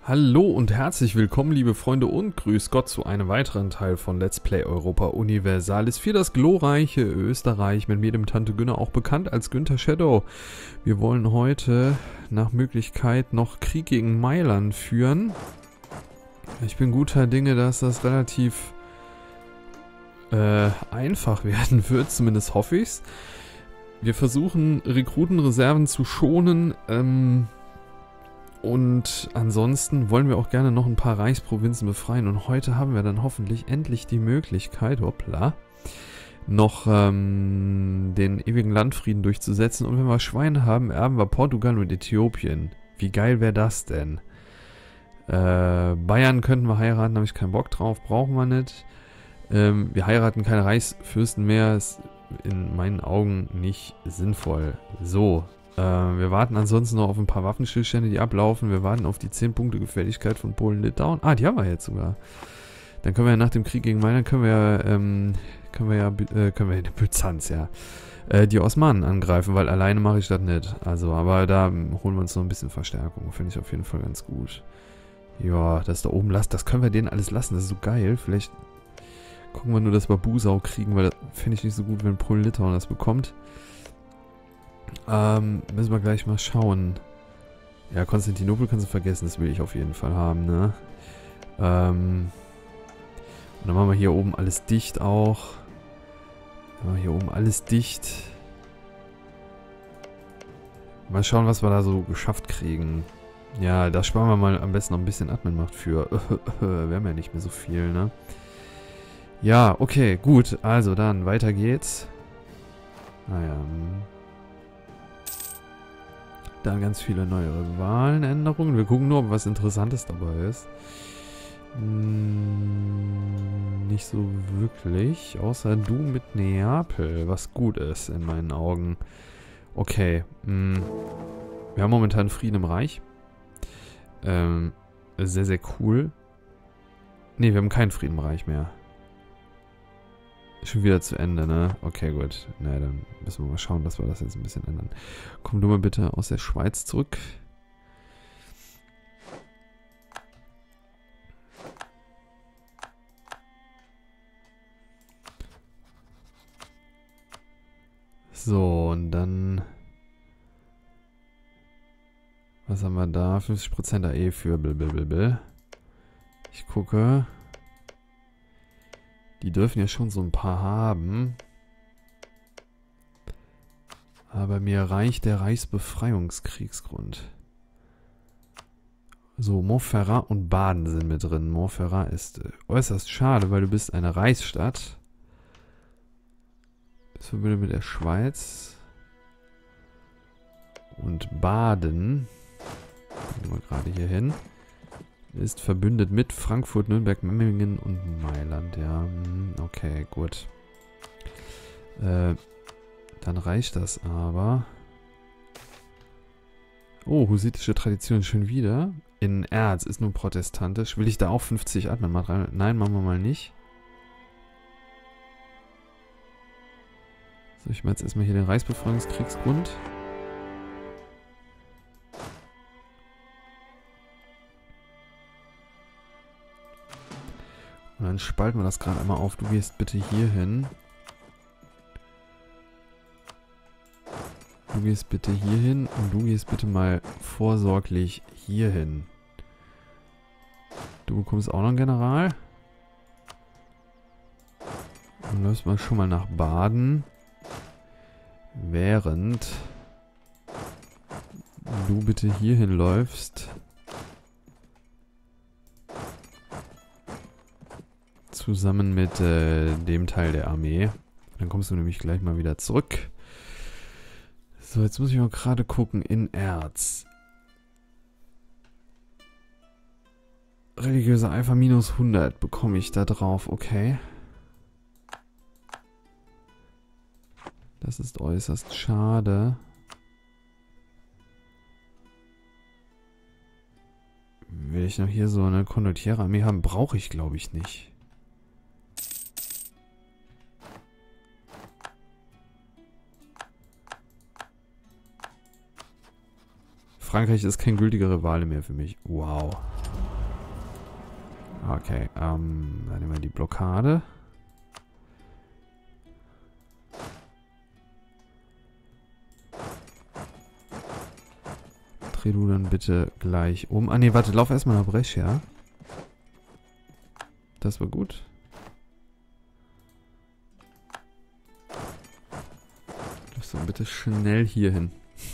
Hallo und herzlich willkommen, liebe Freunde, und grüß Gott zu einem weiteren Teil von Let's Play Europa Universalis für das glorreiche Österreich, mit mir, dem Tante Günner, auch bekannt als Günther Shadow. Wir wollen heute nach Möglichkeit noch Krieg gegen Mailand führen. Ich bin guter Dinge, dass das relativ einfach werden wird, zumindest hoffe ich's. Wir versuchen, Rekrutenreserven zu schonen, und ansonsten wollen wir auch gerne noch ein paar Reichsprovinzen befreien. Und heute haben wir dann hoffentlich endlich die Möglichkeit, hoppla, noch den ewigen Landfrieden durchzusetzen. Und wenn wir Schweine haben, erben wir Portugal und Äthiopien. Wie geil wäre das denn? Bayern könnten wir heiraten, habe ich keinen Bock drauf, brauchen wir nicht. Wir heiraten keine Reichsfürsten mehr, ist in meinen Augen nicht sinnvoll. So. Wir warten ansonsten noch auf ein paar Waffenstillstände, die ablaufen. Wir warten auf die 10 Punkte Gefälligkeit von Polen-Litauen. Ah, die haben wir jetzt sogar. Dann können wir ja nach dem Krieg gegen Mailand, können wir Byzanz, ja, die Osmanen angreifen, weil alleine mache ich das nicht. Also, aber da holen wir uns noch ein bisschen Verstärkung. Finde ich auf jeden Fall ganz gut. Ja, das da oben das können wir denen alles lassen. Das ist so geil. Vielleicht gucken wir nur, dass wir Busau kriegen, weil das finde ich nicht so gut, wenn Polen-Litauen das bekommt. Müssen wir gleich mal schauen. Ja, Konstantinopel kannst du vergessen, das will ich auf jeden Fall haben, ne? Und dann machen wir hier oben alles dicht auch. Dann machen wir hier oben alles dicht. Mal schauen, was wir da so geschafft kriegen. Ja, da sparen wir mal am besten noch ein bisschen Admin-Macht für. Wir haben ja nicht mehr so viel, ne? Ja, okay, gut. Also dann, weiter geht's. Naja, dann ganz viele neue Rivalenänderungen. Wir gucken nur, ob was Interessantes dabei ist. Nicht so wirklich. Außer du mit Neapel, was gut ist in meinen Augen. Okay. Wir haben momentan Frieden im Reich. Sehr, sehr cool. Ne, wir haben keinen Frieden im Reich mehr. Schon wieder zu Ende, ne? Okay, gut. Na, dann müssen wir mal schauen, dass wir das jetzt ein bisschen ändern. Komm du mal bitte aus der Schweiz zurück. So, und dann... Was haben wir da? 50% AE für blablabla. Ich gucke... Die dürfen ja schon so ein paar haben. Aber mir reicht der Reichsbefreiungskriegsgrund. So, Montferrat und Baden sind mit drin. Montferrat ist äußerst schade, weil du bist eine Reichsstadt. Das verbindet mit der Schweiz. Und Baden, gehen wir gerade hier hin, ist verbündet mit Frankfurt, Nürnberg, Memmingen und Mailand. Ja, okay, gut. Dann reicht das aber. Oh, husitische Tradition schon wieder. In Erz ist nun protestantisch. Will ich da auch 50 Admin mal rein? Nein, machen wir mal nicht. So, ich mache jetzt erstmal hier den Reichsbefreiungskriegsgrund. Und dann spalten wir das gerade einmal auf. Du gehst bitte hier hin. Du gehst bitte hier hin und du gehst bitte mal vorsorglich hier hin. Du bekommst auch noch einen General. Und läufst mal schon mal nach Baden. Während du bitte hier hinläufst. Zusammen mit dem Teil der Armee. Dann kommst du nämlich gleich mal wieder zurück. So, jetzt muss ich mal gerade gucken. In Erz. Religiöser Eifer minus 100 bekomme ich da drauf. Okay. Das ist äußerst schade. Will ich noch hier so eine Condottiere-Armee haben? Brauche ich, glaube ich, nicht. Frankreich ist kein gültiger Rivale mehr für mich. Wow. Okay, dann nehmen wir die Blockade. Dreh du dann bitte gleich um. Ah ne, warte, lauf erstmal nach Brescia. Das war gut. Lauf so bitte schnell hier hin.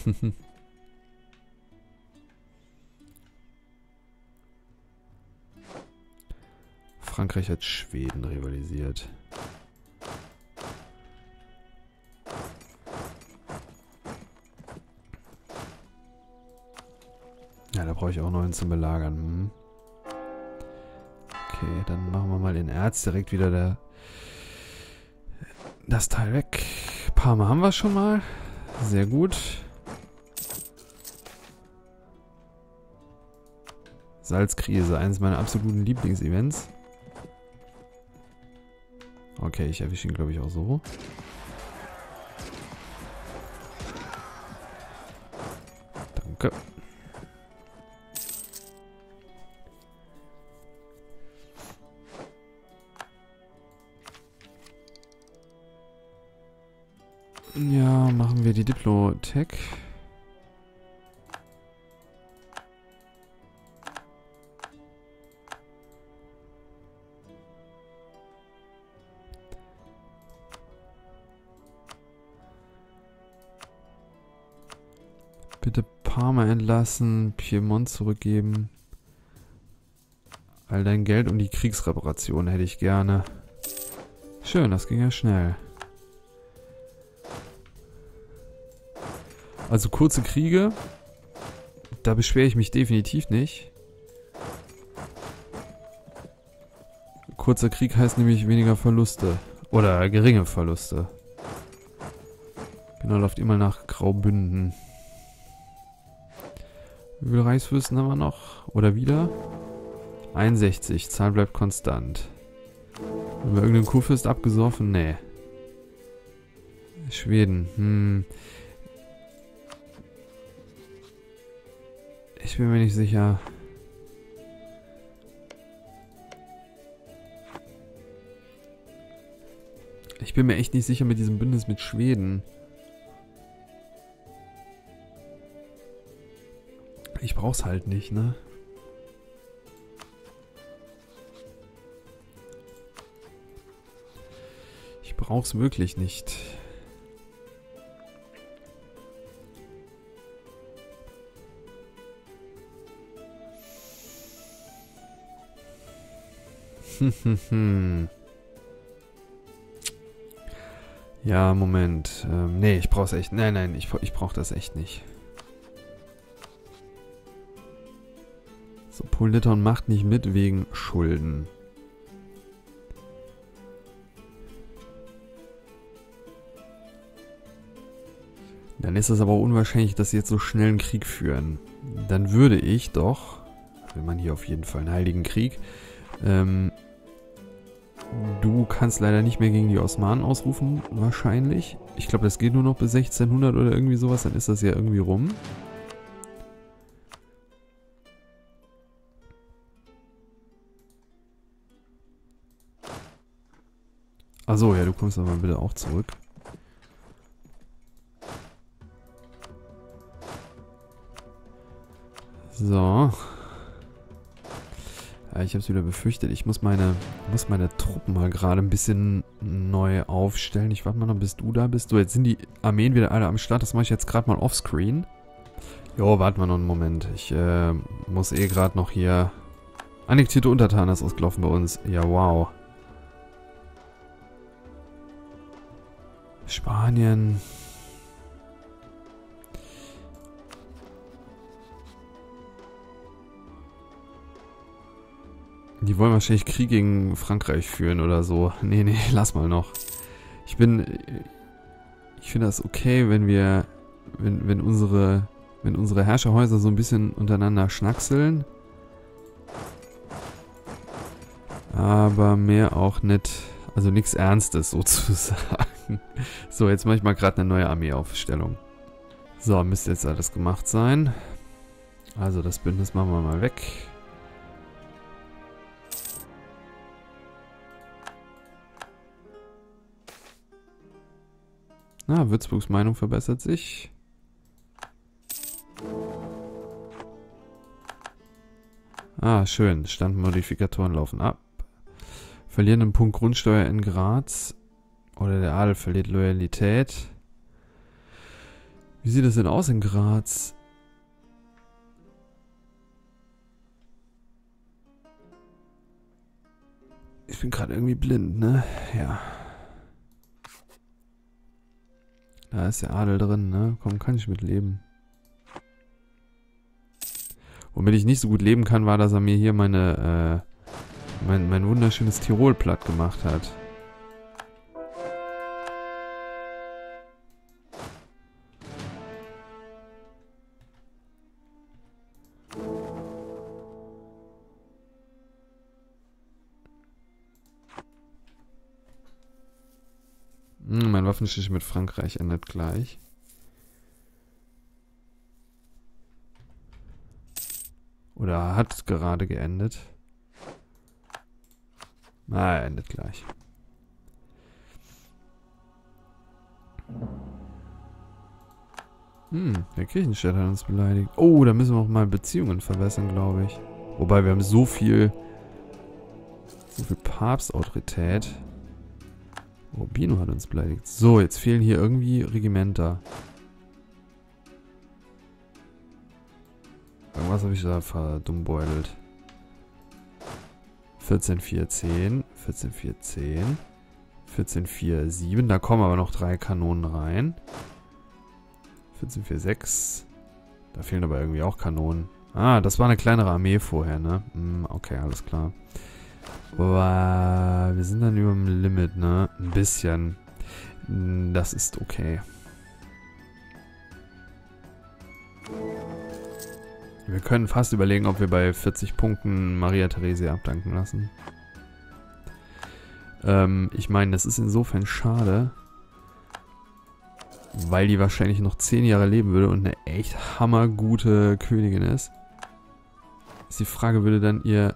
Frankreich hat Schweden rivalisiert. Ja, da brauche ich auch noch einen zum Belagern. Okay, dann machen wir mal den Erz direkt wieder das Teil weg. Parma haben wir schon mal. Sehr gut. Salzkrise, eines meiner absoluten Lieblingsevents. Okay, ich erwische ihn, glaube ich, auch so. Danke. Ja, machen wir die Diplotech. Bitte Parma entlassen, Piemont zurückgeben. All dein Geld und die Kriegsreparation hätte ich gerne. Schön, das ging ja schnell. Also kurze Kriege, da beschwere ich mich definitiv nicht. Kurzer Krieg heißt nämlich weniger Verluste. Oder geringe Verluste. Genau, läuft immer nach Graubünden. Wie viele Reichsfürsten haben wir noch? Oder wieder? 61, Zahl bleibt konstant. Haben wir irgendeinen Kurfürst abgesoffen? Nee. Schweden, Ich bin mir nicht sicher. Ich bin mir echt nicht sicher mit diesem Bündnis mit Schweden. Ich brauch's halt nicht, ne? Ich brauch's wirklich nicht. Ja, Moment. Nee, ich brauch's echt. Nein, ich brauch das echt nicht. So, Polen-Litauen macht nicht mit wegen Schulden. Dann ist es aber unwahrscheinlich, dass sie jetzt so schnell einen Krieg führen. Dann würde ich doch, will man hier auf jeden Fall einen heiligen Krieg, du kannst leider nicht mehr gegen die Osmanen ausrufen, wahrscheinlich. Ich glaube, das geht nur noch bis 1600 oder irgendwie sowas, dann ist das ja irgendwie rum. Achso, ja, du kommst aber bitte auch zurück. So. Ja, ich habe es wieder befürchtet. Ich muss meine Truppen mal gerade ein bisschen neu aufstellen. Ich warte mal noch, bis du da bist. So, jetzt sind die Armeen wieder alle am Start. Das mache ich jetzt gerade mal offscreen. Jo, warten wir noch einen Moment. Ich muss gerade noch hier... Annektierte Untertanen ist ausgelaufen bei uns. Ja, wow. Spanien... Die wollen wahrscheinlich Krieg gegen Frankreich führen oder so. Nee, lass mal noch. Ich finde das okay, wenn unsere Herrscherhäuser so ein bisschen untereinander schnackseln. Aber mehr auch nicht, also nichts Ernstes sozusagen. So, jetzt mache ich mal gerade eine neue Armeeaufstellung. So, müsste jetzt alles gemacht sein. Also das Bündnis machen wir mal weg. Na, Würzburgs Meinung verbessert sich. Ah, schön. Standmodifikatoren laufen ab. Verlieren einen Punkt Grundsteuer in Graz. Oder der Adel verliert Loyalität. Wie sieht das denn aus in Graz? Ich bin gerade irgendwie blind, ne? Ja. Da ist der Adel drin, ne? Komm, kann ich mit leben. Womit ich nicht so gut leben kann, war, dass er mir hier mein wunderschönes Tirol platt gemacht hat. Mein Waffenstich mit Frankreich endet gleich. Oder hat gerade geendet. Ah, er endet gleich. Der Kirchenstädter hat uns beleidigt. Oh, da müssen wir auch mal Beziehungen verbessern, glaube ich. Wobei, wir haben so viel Papstautorität. Oh, Bino hat uns beleidigt. So, jetzt fehlen hier irgendwie Regimenter. Irgendwas habe ich da verdummbeutelt. 14-4-10, 14-4-10, 14-4-7. Da kommen aber noch 3 Kanonen rein. 14-4-6. Da fehlen aber irgendwie auch Kanonen. Ah, das war eine kleinere Armee vorher, ne? Okay, alles klar. Aber wir sind dann über dem Limit, ne? Ein bisschen. Das ist okay. Wir können fast überlegen, ob wir bei 40 Punkten Maria Theresia abdanken lassen. Ich meine, das ist insofern schade, weil die wahrscheinlich noch 10 Jahre leben würde und eine echt hammergute Königin ist. Ist die Frage, würde dann ihr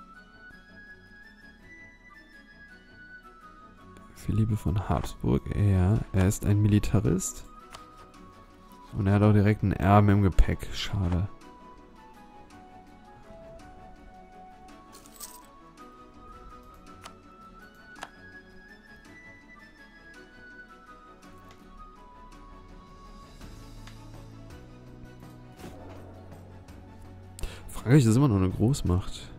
Philippe von Habsburg, er ist ein Militarist und er hat auch direkt einen Erben im Gepäck. Schade. Frankreich ist immer noch eine Großmacht.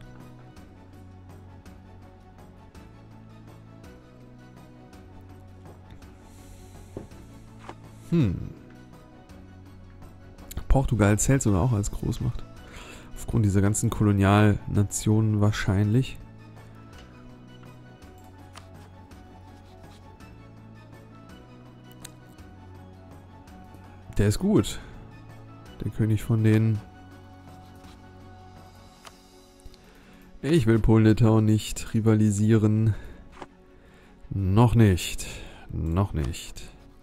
Portugal zählt sogar auch als Großmacht. Aufgrund dieser ganzen Kolonialnationen wahrscheinlich. Der ist gut. Der König von denen. Ich will Polen-Litauen nicht rivalisieren. Noch nicht. Noch nicht.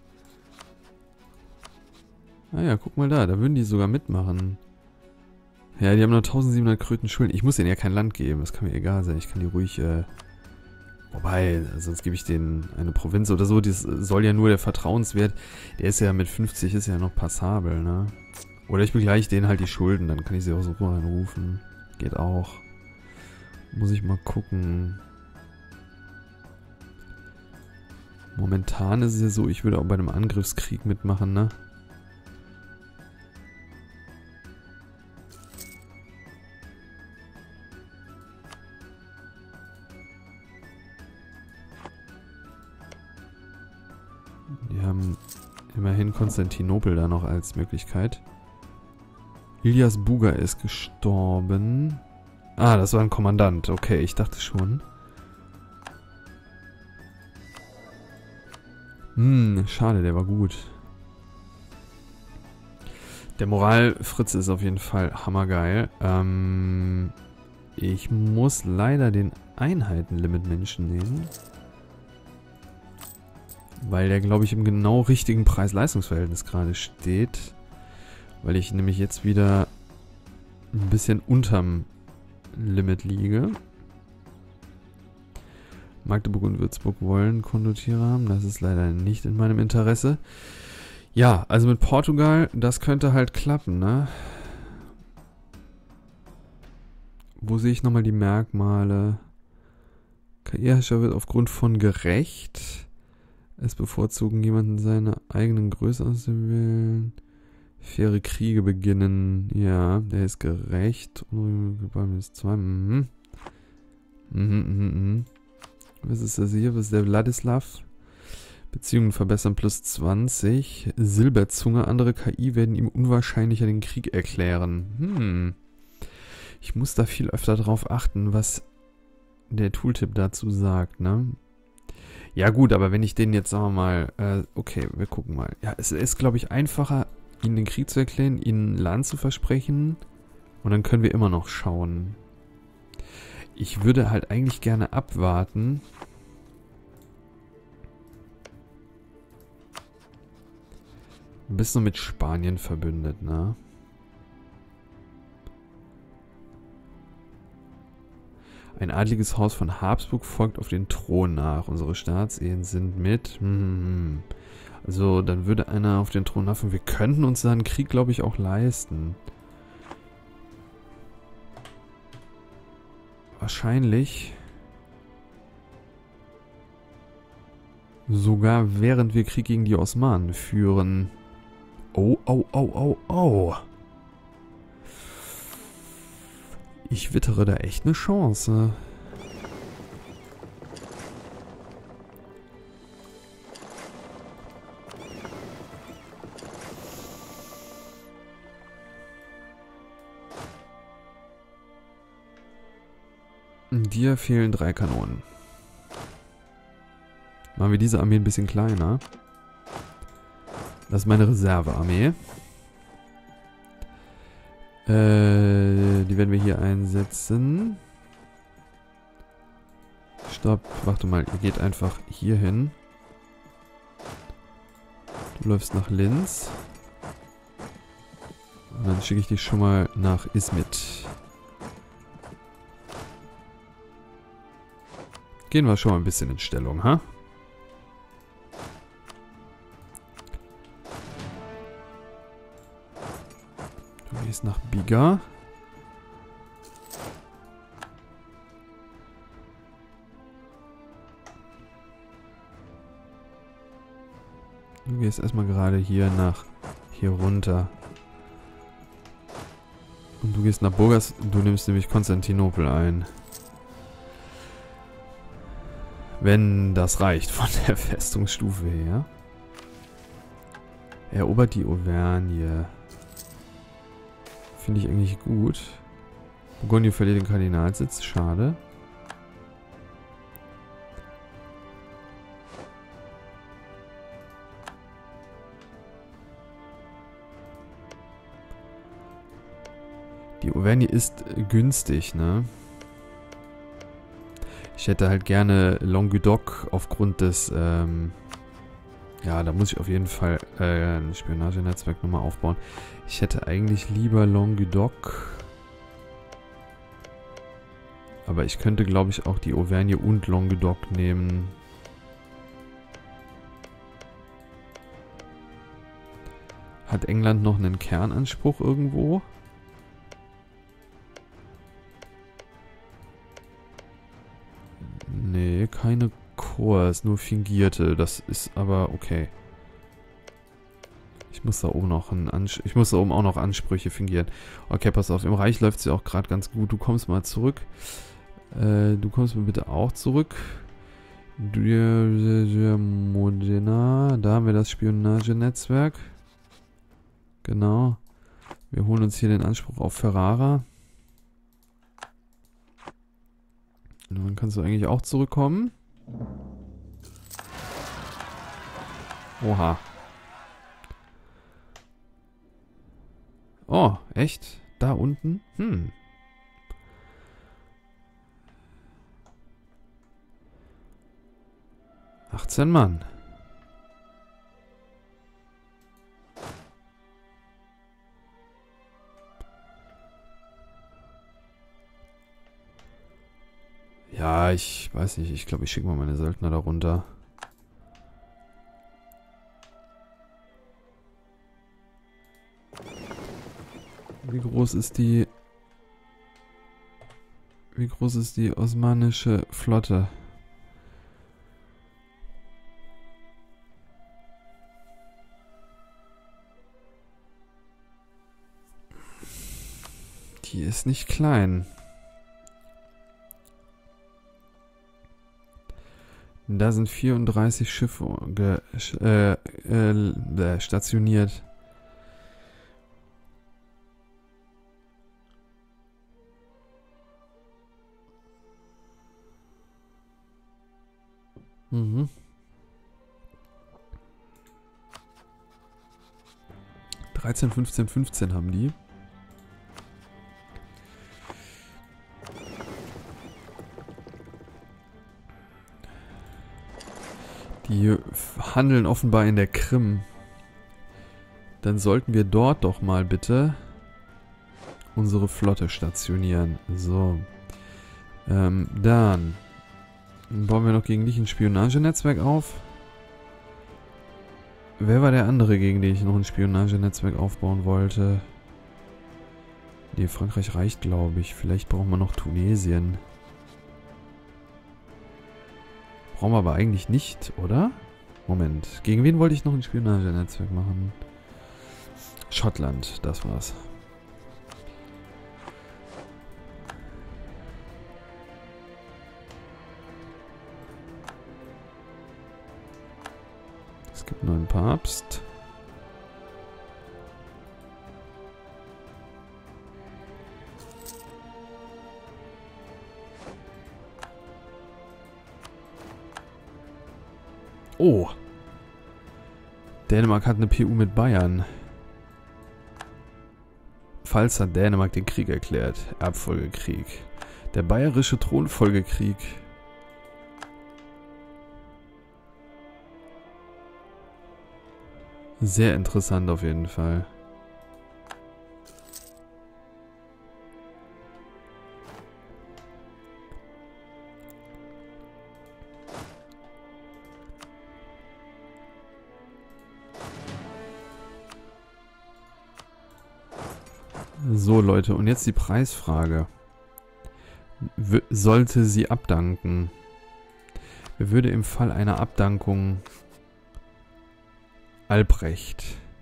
Ah ja, guck mal da würden die sogar mitmachen. Ja, die haben nur 1700 Kröten Schulden. Ich muss denen ja kein Land geben, das kann mir egal sein. Ich kann die ruhig, wobei, sonst gebe ich denen eine Provinz oder so. Das soll ja nur der Vertrauenswert, der ist ja mit 50, ist ja noch passabel, ne? Oder ich begleiche denen halt die Schulden, dann kann ich sie auch so reinrufen. Geht auch. Muss ich mal gucken. Momentan ist es ja so, ich würde auch bei einem Angriffskrieg mitmachen, ne? Die haben immerhin Konstantinopel da noch als Möglichkeit. Ilias Buga ist gestorben. Ah, das war ein Kommandant. Okay, ich dachte schon. Schade, der war gut. Der Moral-Fritz ist auf jeden Fall hammergeil. Ich muss leider den Einheitenlimit-Menschen nehmen. Weil der, glaube ich, im genau richtigen Preis-Leistungs-Verhältnis gerade steht. Weil ich nämlich jetzt wieder ein bisschen unterm Limit liege. Magdeburg und Würzburg wollen Kondotiere haben. Das ist leider nicht in meinem Interesse. Ja, also mit Portugal, das könnte halt klappen, ne? Wo sehe ich nochmal die Merkmale? KI-Herrscher wird aufgrund von gerecht. Es bevorzugen jemanden seine eigenen Größe auszuwählen. Faire Kriege beginnen. Ja, der ist gerecht. Was ist das hier? Was ist der Wladislav? Beziehungen verbessern plus 20. Silberzunge. Andere KI werden ihm unwahrscheinlicher den Krieg erklären. Ich muss da viel öfter drauf achten, was der Tooltip dazu sagt, ne? Ja gut, aber wenn ich den jetzt, sagen wir mal, okay, wir gucken mal. Ja, es ist, glaube ich, einfacher, ihnen den Krieg zu erklären, ihnen Land zu versprechen und dann können wir immer noch schauen. Ich würde halt eigentlich gerne abwarten. Du bist nur mit Spanien verbündet, ne? Ein adliges Haus von Habsburg folgt auf den Thron nach. Unsere Staatsehen sind mit... Also, dann würde einer auf den Thron nachfolgen. Wir könnten uns da einen Krieg, glaube ich, auch leisten. Wahrscheinlich. Sogar während wir Krieg gegen die Osmanen führen. Oh, oh, oh, oh, oh. Ich wittere da echt eine Chance. Dir fehlen 3 Kanonen. Machen wir diese Armee ein bisschen kleiner. Das ist meine Reservearmee. Die werden wir hier einsetzen. Stopp, warte mal, ihr geht einfach hier hin. Du läufst nach Linz. Und dann schicke ich dich schon mal nach Izmit. Gehen wir schon mal ein bisschen in Stellung, ha? Du gehst nach Biga. Du gehst erstmal gerade hier runter. Und du gehst nach Burgas. Du nimmst nämlich Konstantinopel ein. Wenn das reicht von der Festungsstufe her. Erobert die Auvergne. Finde ich eigentlich gut. Burgundy verliert den Kardinalsitz. Schade. Die Auvergne ist günstig, ne? Ich hätte halt gerne Languedoc aufgrund des, ja, da muss ich auf jeden Fall ein Spionagenetzwerk nochmal aufbauen. Ich hätte eigentlich lieber Languedoc. Aber ich könnte, glaube ich, auch die Auvergne und Languedoc nehmen. Hat England noch einen Kernanspruch irgendwo? Nee, keine Korps, nur fingierte. Das ist aber okay. Ich muss da oben auch noch Ansprüche fingieren. Okay, pass auf, im Reich läuft es ja auch gerade ganz gut. Du kommst mal zurück. Du kommst mir bitte auch zurück. Modena, da haben wir das Spionagenetzwerk. Genau. Wir holen uns hier den Anspruch auf Ferrara. Und dann kannst du eigentlich auch zurückkommen. Oha. Oh, echt? Da unten? 18 Mann. Ja, ich weiß nicht. Ich glaube, ich schicke mal meine Söldner da runter. Wie groß ist die osmanische Flotte? Die ist nicht klein. Da sind 34 Schiffe stationiert. Mhm. 13, 15, 15 haben die. Die handeln offenbar in der Krim. Dann sollten wir dort doch mal bitte unsere Flotte stationieren. So. Dann bauen wir noch gegen dich ein Spionagenetzwerk auf. Wer war der andere, gegen den ich noch ein Spionagenetzwerk aufbauen wollte? Nee, Frankreich reicht, glaube ich. Vielleicht brauchen wir noch Tunesien. Brauchen wir aber eigentlich nicht, oder? Moment. Gegen wen wollte ich noch ein Spionagenetzwerk machen? Schottland, das war's. Es gibt nur einen Papst. Oh. Dänemark hat eine PU mit Bayern. Pfalz hat Dänemark den Krieg erklärt. Erbfolgekrieg. Der bayerische Thronfolgekrieg. Sehr interessant auf jeden Fall. So Leute, und jetzt die Preisfrage. Sollte sie abdanken? Wer würde im Fall einer Abdankung Albrecht?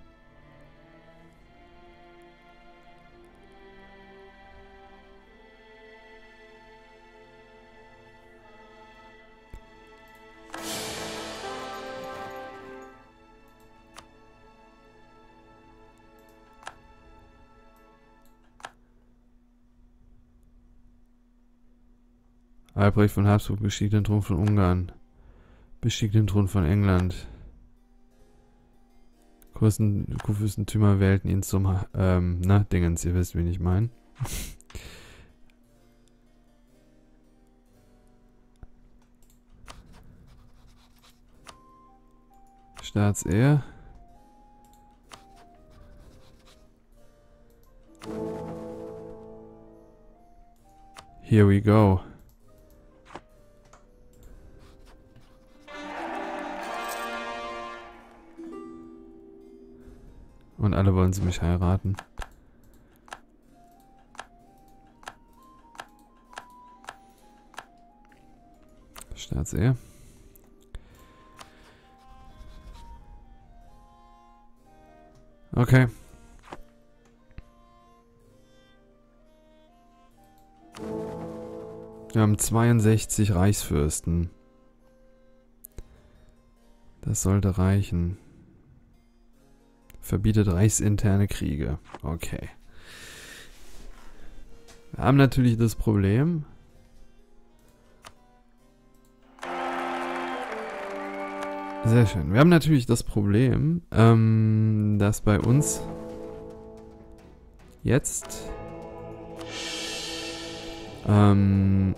Albrecht von Habsburg bestieg den Thron von Ungarn. Bestieg den Thron von England. Kurfürstentümer wählten ihn zum, Dingens, ihr wisst, wen ich meine. Staatsehe. Here we go. Und alle wollen sie mich heiraten. Staatsehe. Okay. Wir haben 62 Reichsfürsten. Das sollte reichen. Verbietet reichsinterne Kriege. Okay. Wir haben natürlich das Problem. Sehr schön. Wir haben natürlich das Problem, dass bei uns jetzt immer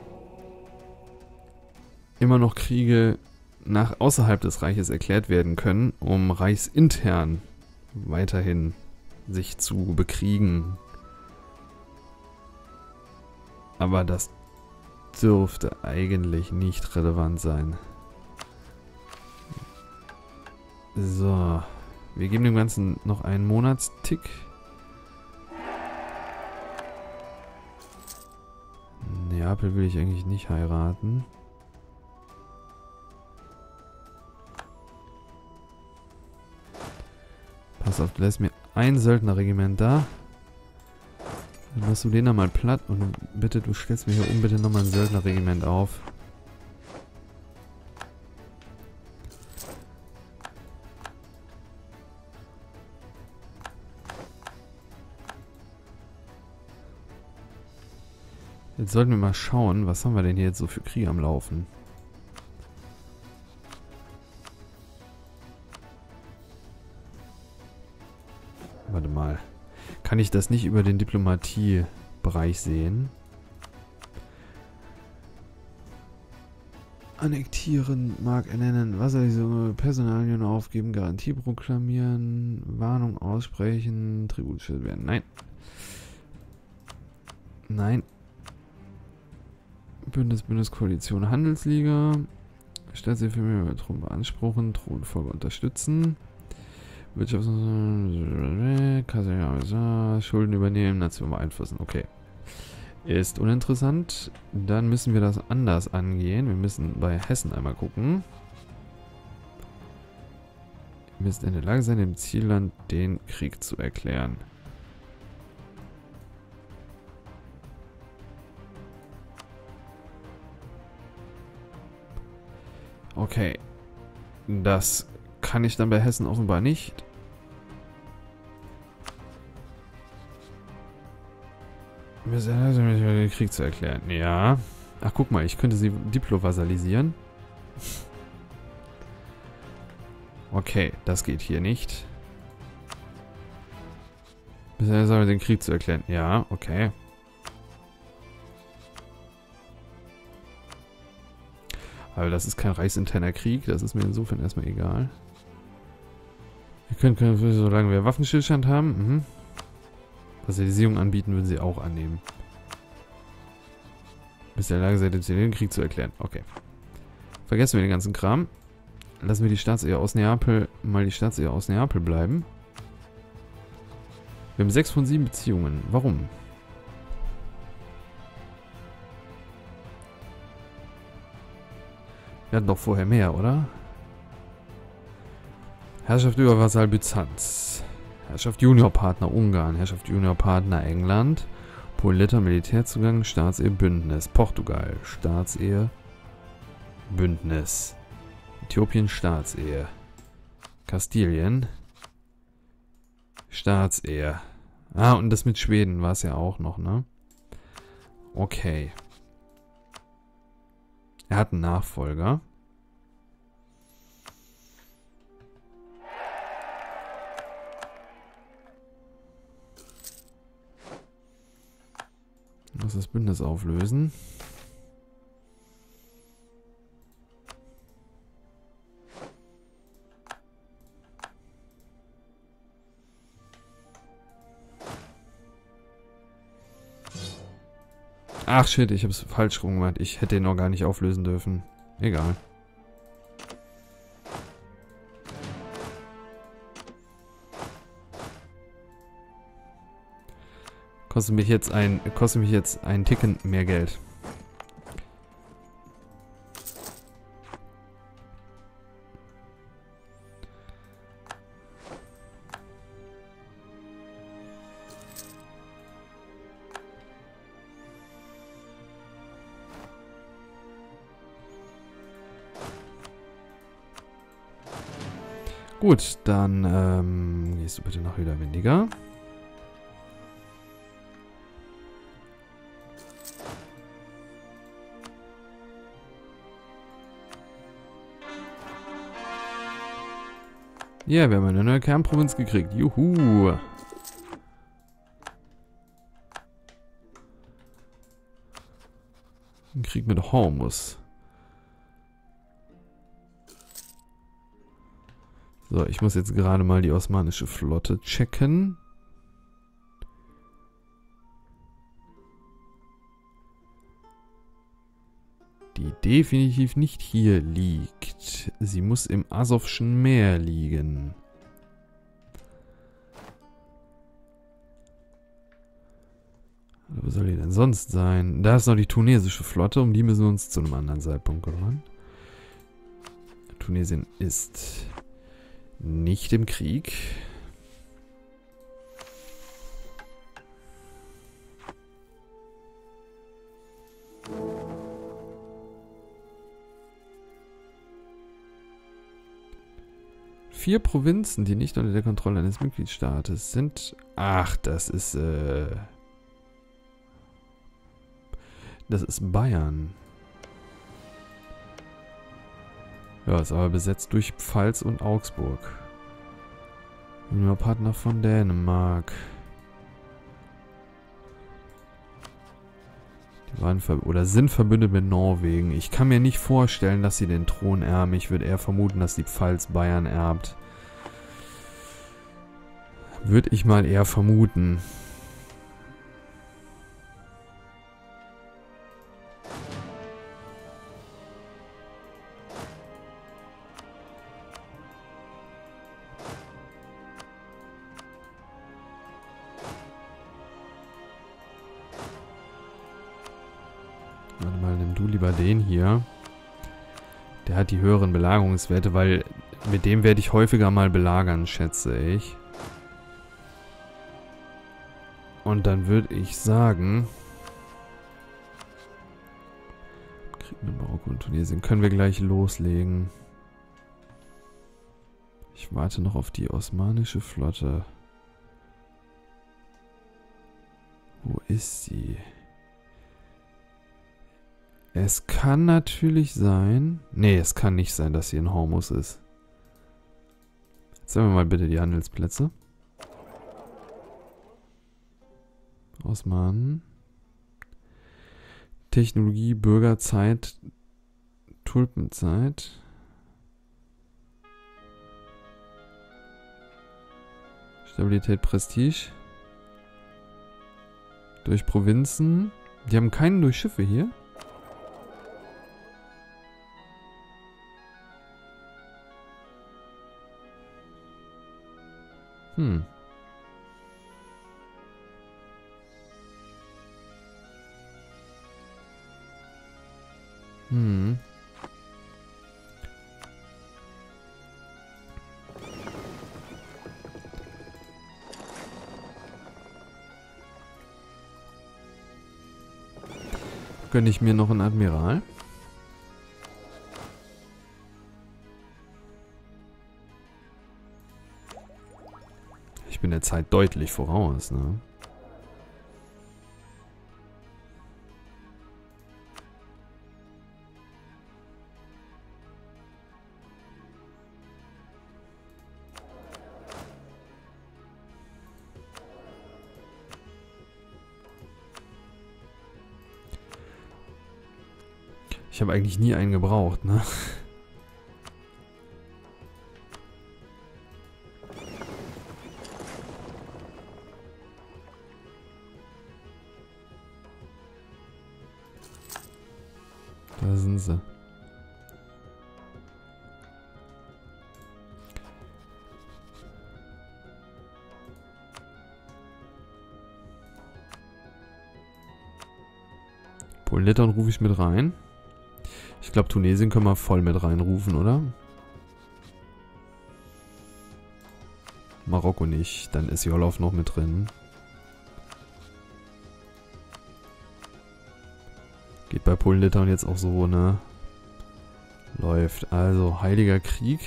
noch Kriege außerhalb des Reiches erklärt werden können, um reichsintern weiterhin sich zu bekriegen. Aber das dürfte eigentlich nicht relevant sein. So. Wir geben dem Ganzen noch einen Monatstick. Neapel will ich eigentlich nicht heiraten. Pass auf, du lässt mir ein Söldnerregiment da. Dann machst du den da mal platt und bitte, du stellst mir hier oben bitte nochmal ein Söldnerregiment auf. Jetzt sollten wir mal schauen, was haben wir denn hier jetzt so für Krieg am Laufen? Warte mal. Kann ich das nicht über den Diplomatiebereich sehen? Annektieren, Mark ernennen, Wasserlieferung, Personalien aufgeben, Garantie proklamieren, Warnung aussprechen, Tributschuld werden. Nein. Nein. Bundeskoalition Handelsliga. Staatshilfe Truppen beanspruchen, Thronfolge unterstützen. Wirtschafts... Schulden übernehmen, Nation beeinflussen. Okay. Ist uninteressant. Dann müssen wir das anders angehen. Wir müssen bei Hessen einmal gucken. Wir müssen in der Lage sein, dem Zielland den Krieg zu erklären. Okay. Das kann ich dann bei Hessen offenbar nicht. Den Krieg zu erklären. Ja. Ach, guck mal, ich könnte sie diplovasalisieren. Okay, das geht hier nicht. Den Krieg zu erklären. Ja, okay. Aber das ist kein reichsinterner Krieg. Das ist mir insofern erstmal egal. Wir können solange wir Waffenstillstand haben. Vassalisierung anbieten würden sie auch annehmen. Bis in der Lage seid, den Krieg zu erklären. Okay. Vergessen wir den ganzen Kram. Lassen wir die Staatsehe aus Neapel mal die Staatsehe aus Neapel bleiben. Wir haben 6 von 7 Beziehungen. Warum? Wir hatten doch vorher mehr, oder? Herrschaft über Vasall Byzanz. Herrschaft Juniorpartner Ungarn. Herrschaft Juniorpartner England. Politer Militärzugang. Staatsehe Bündnis. Portugal. Staatsehe Bündnis. Äthiopien Staatsehe. Kastilien. Staatsehe. Ah, und das mit Schweden war es ja auch noch, ne? Okay. Er hat einen Nachfolger. Ich muss das Bündnis auflösen. Ach shit, ich hab's falsch rum gemacht. Ich hätte ihn noch gar nicht auflösen dürfen. Egal. Kostet mich jetzt ein Ticken mehr Geld. Gut, dann gehst du bitte nach Hüderwindiger. Ja, wir haben eine neue Kernprovinz gekriegt. Juhu! Ein Krieg mit Hormuz. So, ich muss jetzt gerade mal die osmanische Flotte checken. die definitiv nicht hier liegt. Sie muss im Asowschen Meer liegen. Wo soll die denn sonst sein? Da ist noch die tunesische Flotte, um die müssen wir uns zu einem anderen Zeitpunkt kümmern. Tunesien ist nicht im Krieg. Vier Provinzen, die nicht unter der Kontrolle eines Mitgliedstaates sind. Ach, das ist Bayern. Ja, ist aber besetzt durch Pfalz und Augsburg. Partner von Dänemark. Die waren oder sind verbündet mit Norwegen. Ich kann mir nicht vorstellen, dass sie den Thron erben. Ich würde eher vermuten, dass die Pfalz Bayern erbt. Würde ich mal eher vermuten. Warte mal, nimm du lieber den hier. Der hat die höheren Belagerungswerte, weil mit dem werde ich häufiger mal belagern, schätze ich. Und dann würde ich sagen... Krieg mit Marokko und Tunesien. Können wir gleich loslegen. Ich warte noch auf die osmanische Flotte. Wo ist sie? Es kann natürlich sein... Nee, es kann nicht sein, dass sie in Hormuz ist. Sagen wir mal bitte die Handelsplätze. Osmanen. Technologie, Bürgerzeit, Tulpenzeit. Stabilität, Prestige. Durch Provinzen. Die haben keinen durch Schiffe hier. Hm. Gönne ich mir noch einen Admiral? Ich bin der Zeit deutlich voraus, ne? Ich habe eigentlich nie einen gebraucht, ne? Da sind sie. Polen-Litauen rufe ich mit rein. Ich glaube, Tunesien können wir voll mit reinrufen, oder? Marokko nicht. Dann ist Jolov noch mit drin. Geht bei Polen-Litauen jetzt auch so, ne? Läuft. Also, Heiliger Krieg.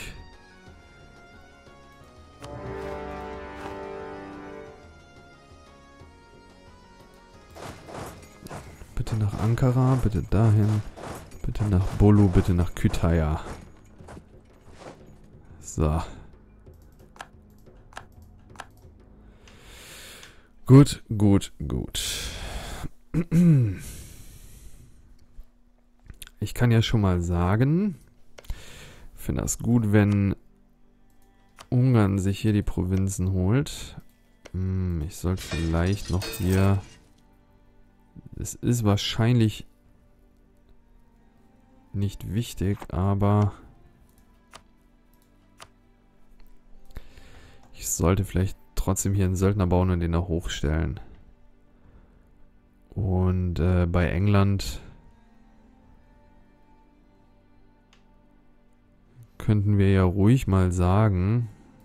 Bitte nach Ankara, bitte dahin. Bitte nach Bolu, bitte nach Kütahya. So. Gut, gut, gut. Ich kann ja schon mal sagen, ich finde das gut, wenn Ungarn sich hier die Provinzen holt. Ich sollte vielleicht noch hier... Es ist wahrscheinlich... nicht wichtig, aber ich sollte vielleicht trotzdem hier einen Söldner bauen und den da hochstellen. Und bei England könnten wir ja ruhig mal sagen,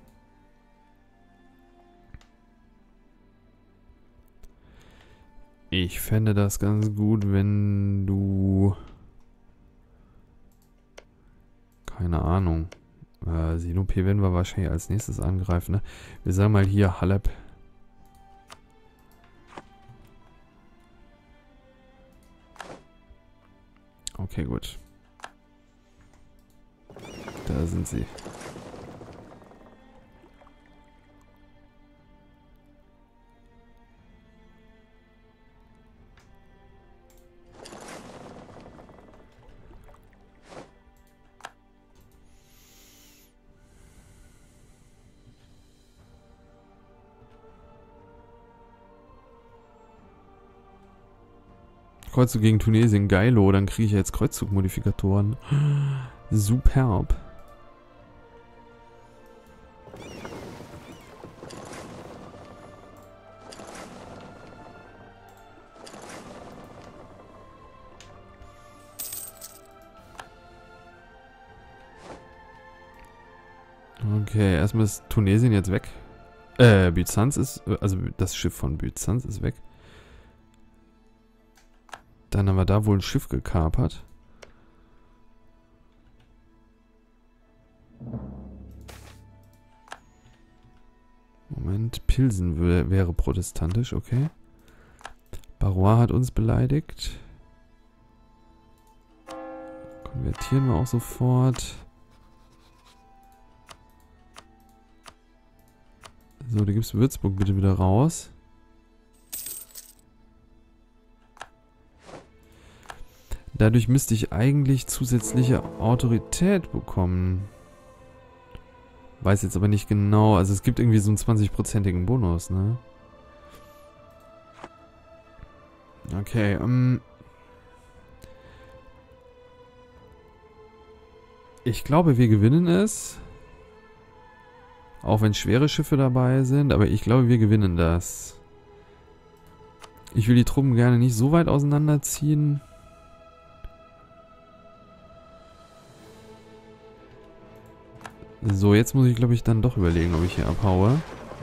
ich fände das ganz gut, wenn du, keine Ahnung, Sinope werden wir wahrscheinlich als nächstes angreifen, ne? Wir sagen mal hier Halep. Okay, gut. Da sind sie. Kreuzzug gegen Tunesien, geilo, dann kriege ich jetzt Kreuzzugmodifikatoren. Superb. Okay, erstmal ist Tunesien jetzt weg. Byzanz ist, also das Schiff von Byzanz ist weg. Dann haben wir da wohl ein Schiff gekapert. Moment, Pilsen wäre protestantisch, okay. Barrois hat uns beleidigt. Konvertieren wir auch sofort. So, da gibt's Würzburg bitte wieder raus. Dadurch müsste ich eigentlich zusätzliche Autorität bekommen. Weiß jetzt aber nicht genau. Also es gibt irgendwie so einen 20%igen Bonus, ne? Okay, ich glaube, wir gewinnen es. Auch wenn schwere Schiffe dabei sind. Aber ich glaube, wir gewinnen das. Ich will die Truppen gerne nicht so weit auseinanderziehen. So, jetzt muss ich, glaube ich, dann doch überlegen, ob ich hier abhaue.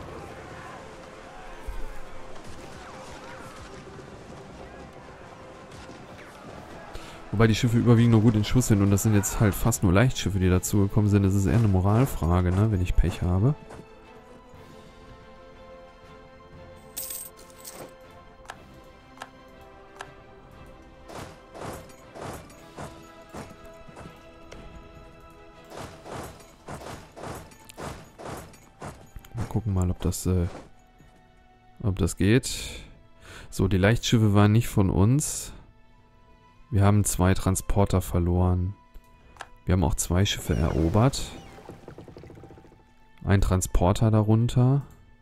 Wobei die Schiffe überwiegend nur gut in Schuss sind und das sind jetzt halt fast nur Leichtschiffe, die dazugekommen sind. Das ist eher eine Moralfrage, ne, wenn ich Pech habe. Gucken mal, ob das geht. So, die Leichtschiffe waren nicht von uns. Wir haben 2 Transporter verloren. Wir haben auch 2 Schiffe erobert. Ein Transporter darunter.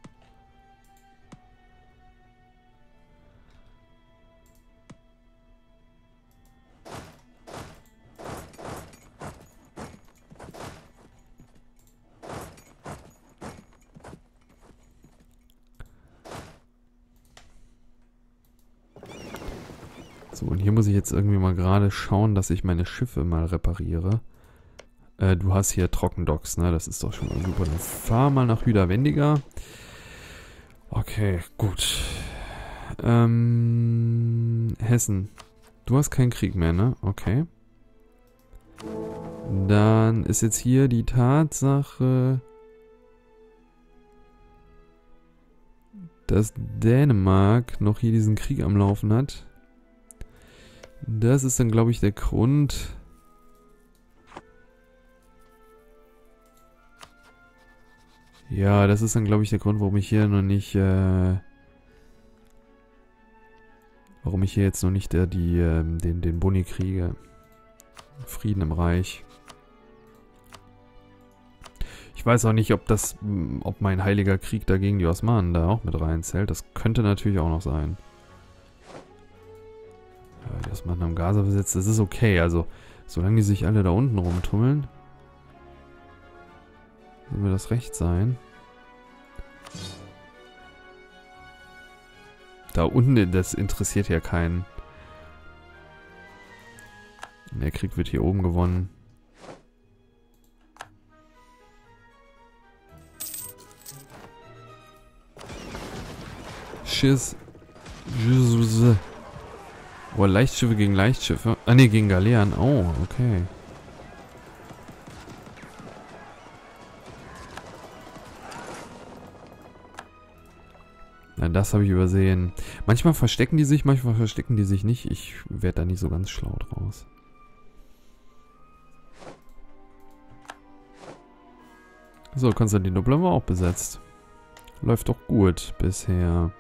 So, und hier muss ich jetzt irgendwie mal gerade schauen, dass ich meine Schiffe mal repariere. Du hast hier Trockendocks, ne? Das ist doch schon mal super. Dann fahr mal nach Hüderwendiger. Okay, gut. Hessen. Du hast keinen Krieg mehr, ne? Okay. Dann ist jetzt hier die Tatsache, dass Dänemark noch hier diesen Krieg am Laufen hat. Das ist dann, glaube ich, der Grund. Ja, das ist dann, glaube ich, der Grund, warum ich hier noch nicht, warum ich hier jetzt noch nicht den Boni kriege. Frieden im Reich. Ich weiß auch nicht, ob mein heiliger Krieg dagegen die Osmanen da auch mit reinzählt. Das könnte natürlich auch noch sein. Ja, die Osmanen haben Gaza besetzt. Das ist okay. Also Solange die sich alle da unten rumtummeln. Soll mir das recht sein? Da unten, das interessiert ja keinen. Der Krieg wird hier oben gewonnen. Schiss. Oh, Leichtschiffe gegen Leichtschiffe. Ah ne, gegen Galeeren. Oh, okay. Na, das habe ich übersehen. Manchmal verstecken die sich, manchmal verstecken die sich nicht. Ich werde da nicht so ganz schlau draus. So, Konstantinopel haben wir auch besetzt. Läuft doch gut bisher.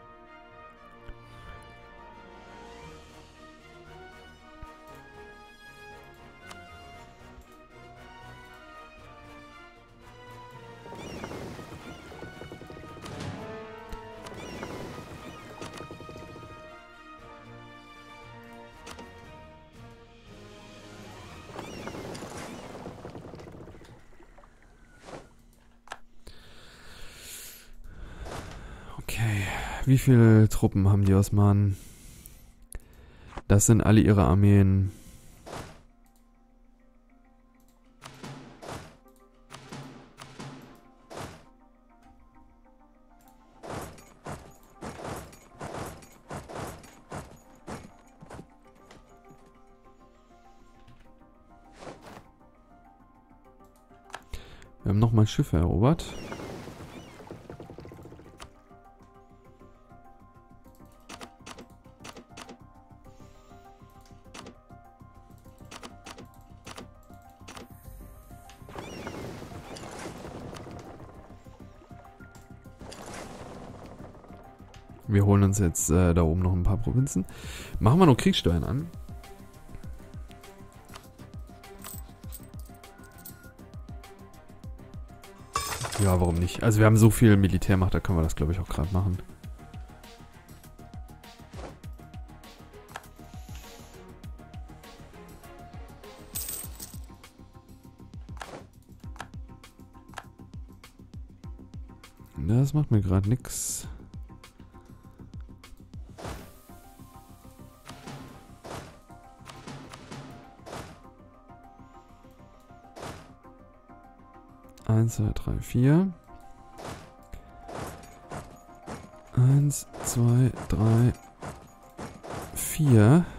Okay, wie viele Truppen haben die Osmanen? Das sind alle ihre Armeen. Wir haben nochmal Schiffe erobert. Wir holen uns jetzt da oben noch ein paar Provinzen. Machen wir noch Kriegssteuern an. Ja, warum nicht? Also wir haben so viel Militärmacht, da können wir das glaube ich auch gerade machen. Das macht mir gerade nichts. Eins, zwei, drei, vier. 1, 2, 3, 4.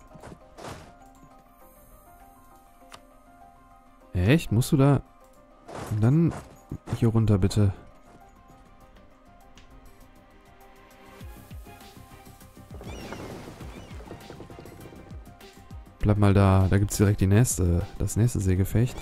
Echt? Musst du da... Und dann hier runter, bitte. Bleib mal da. Da gibt es direkt das nächste Seegefecht.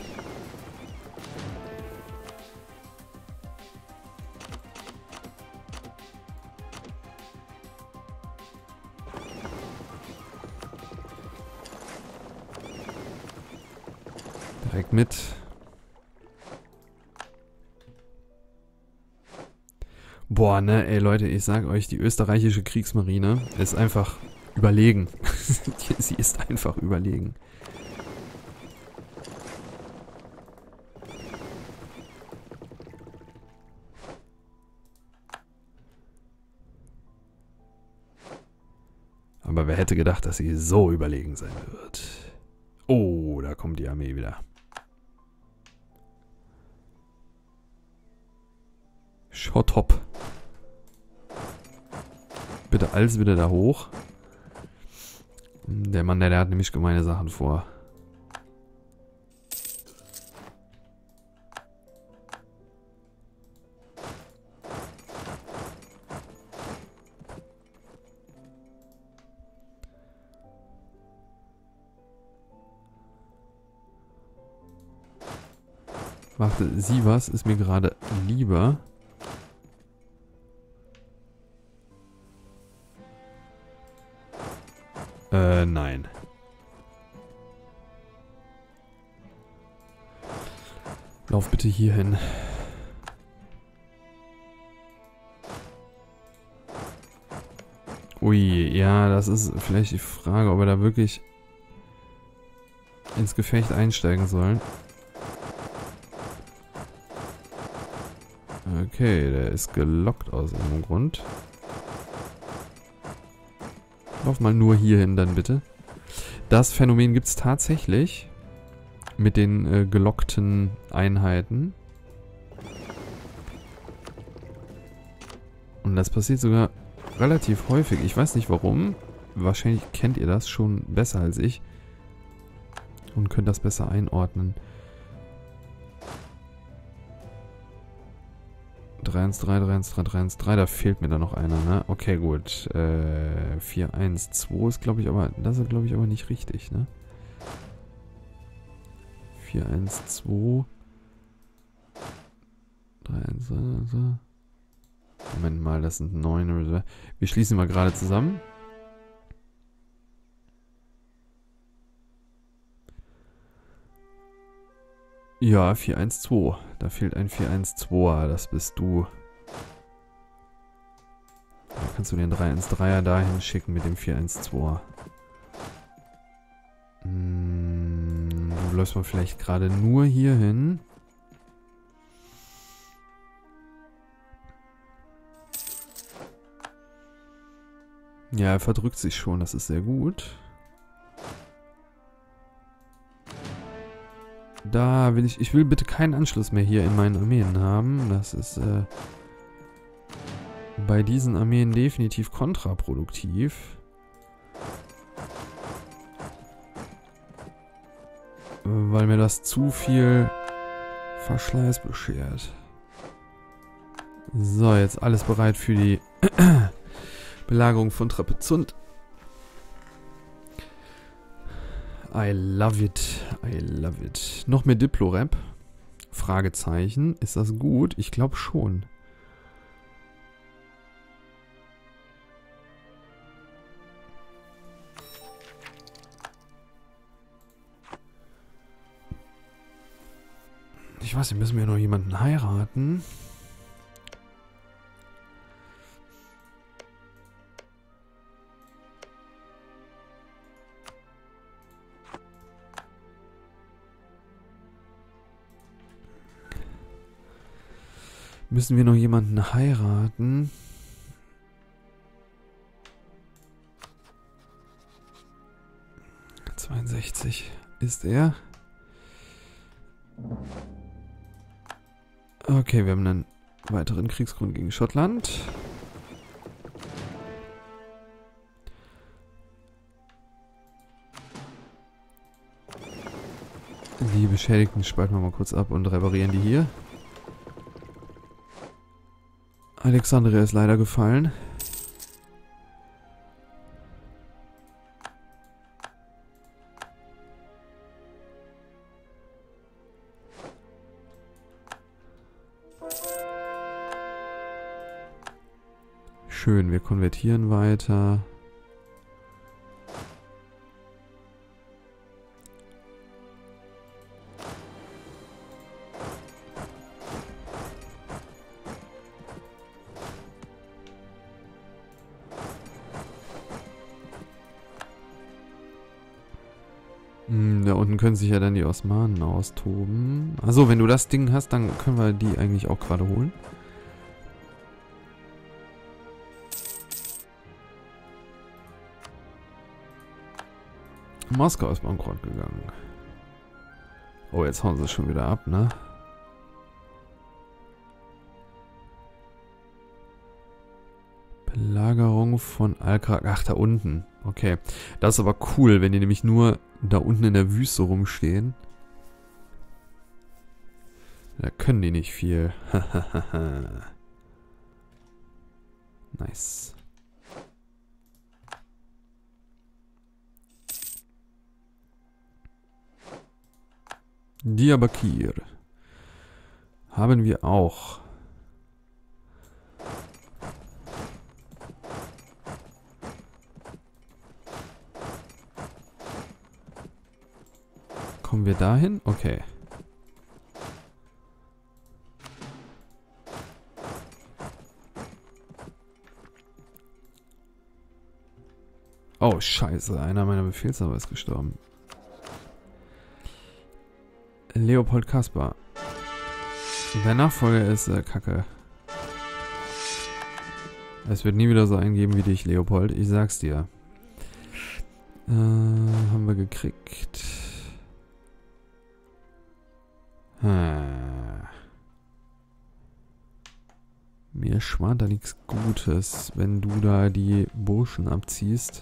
Direkt mit. Boah, ne, ey Leute, ich sag euch, die österreichische Kriegsmarine ist einfach überlegen. Sie ist einfach überlegen. Aber wer hätte gedacht, dass sie so überlegen sein wird? Oh, da kommt die Armee wieder. Shot top. Bitte alles wieder da hoch. Der Mann, der hat nämlich gemeine Sachen vor. Warte, Sivas ist mir gerade lieber. Nein. Lauf bitte hier hin. Ui, ja, das ist vielleicht die Frage, ob er da wirklich... ins Gefecht einsteigen sollen. Okay, der ist gelockt aus irgendeinem Grund. Lauf mal nur hier hin dann bitte. Das Phänomen gibt es tatsächlich mit den gelockten Einheiten. Und das passiert sogar relativ häufig. Ich weiß nicht warum. Wahrscheinlich kennt ihr das schon besser als ich. Und könnt das besser einordnen. 313, 313, 313, da fehlt mir da noch einer, ne? Okay, gut. 412 ist, glaube ich, aber... Das ist, glaube ich, aber nicht richtig, ne? 412... 313... Moment mal, das sind 9. Wir schließen mal gerade zusammen. Ja, 412. Da fehlt ein 412er. Das bist du. Da kannst du den 313er dahin schicken mit dem 412er. Du läufst mal vielleicht gerade nur hier hin. Ja, er verdrückt sich schon. Das ist sehr gut. Da will ich will bitte keinen Anschluss mehr hier in meinen Armeen haben. Das ist bei diesen Armeen definitiv kontraproduktiv. Weil mir das zu viel Verschleiß beschert. So, jetzt alles bereit für die Belagerung von Trapezunt. I love it. I love it. Noch mehr Diplo-Rap? Fragezeichen. Ist das gut? Ich glaube schon. Ich weiß nicht, müssen wir noch jemanden heiraten? Müssen wir noch jemanden heiraten? ...62 ist er. Okay, wir haben einen weiteren Kriegsgrund gegen Schottland. Die Beschädigten spalten wir mal kurz ab und reparieren die hier. Alexandria ist leider gefallen. Schön, wir konvertieren weiter. Da unten können sich ja dann die Osmanen austoben. Also, wenn du das Ding hast, dann können wir die eigentlich auch gerade holen. Moskau ist bankrott gegangen. Oh, jetzt hauen sie es schon wieder ab, ne? Belagerung von Alkrak. Ach, da unten. Okay. Das ist aber cool, wenn die nämlich nur da unten in der Wüste rumstehen. Da können die nicht viel. Nice. Diyarbakir. Haben wir auch. Kommen wir dahin? Okay. Oh, scheiße. Einer meiner Befehlshaber ist gestorben. Leopold Kaspar. Der Nachfolger ist Kacke. Es wird nie wieder so einen geben wie dich, Leopold. Ich sag's dir. Haben wir gekriegt. Mir schwant da nichts Gutes, wenn du da die Burschen abziehst.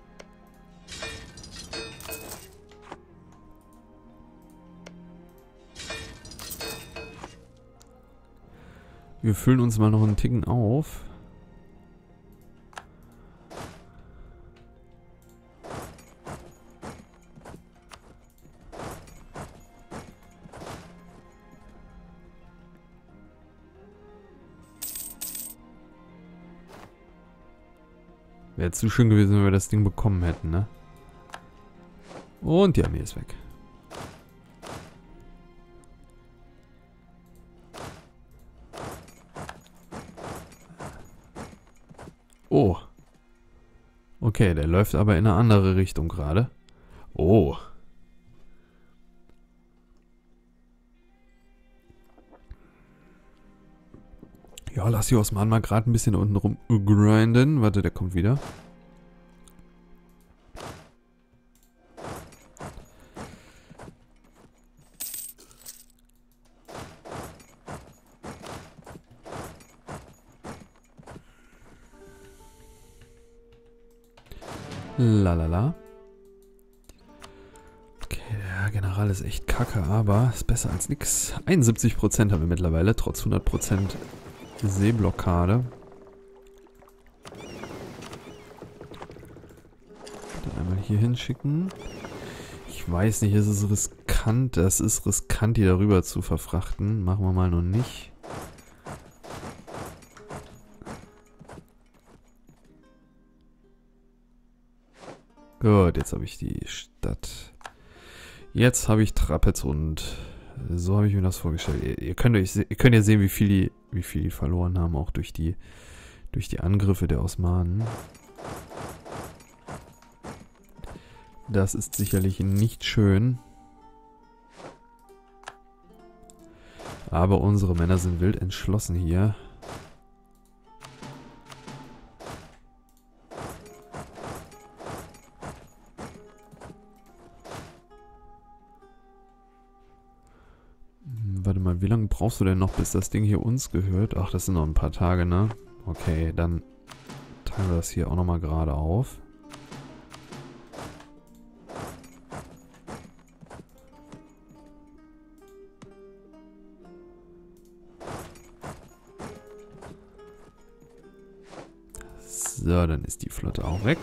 Wir füllen uns mal noch einen Ticken auf. Wäre zu schön gewesen, wenn wir das Ding bekommen hätten, ne? Und die Armee ist weg. Oh. Okay, der läuft aber in eine andere Richtung gerade. Oh. Ja, lass die Osmanen mal gerade ein bisschen unten rum grinden. Warte, der kommt wieder. Lalala. Okay, der General ist echt kacke, aber ist besser als nix. 71% haben wir mittlerweile, trotz 100% Seeblockade. Dann einmal hier hinschicken. Ich weiß nicht, es ist riskant. Es ist riskant, die darüber zu verfrachten. Machen wir mal noch nicht. Gut, jetzt habe ich die Stadt. Jetzt habe ich Trapez und so habe ich mir das vorgestellt. Ihr könnt ja sehen, wie viel die verloren haben, auch durch die Angriffe der Osmanen. Das ist sicherlich nicht schön. Aber unsere Männer sind wild entschlossen hier. Warte mal, wie lange brauchst du denn noch, bis das Ding hier uns gehört? Ach, das sind noch ein paar Tage, ne? Okay, dann teilen wir das hier auch nochmal gerade auf. So, dann ist die Flotte auch weg.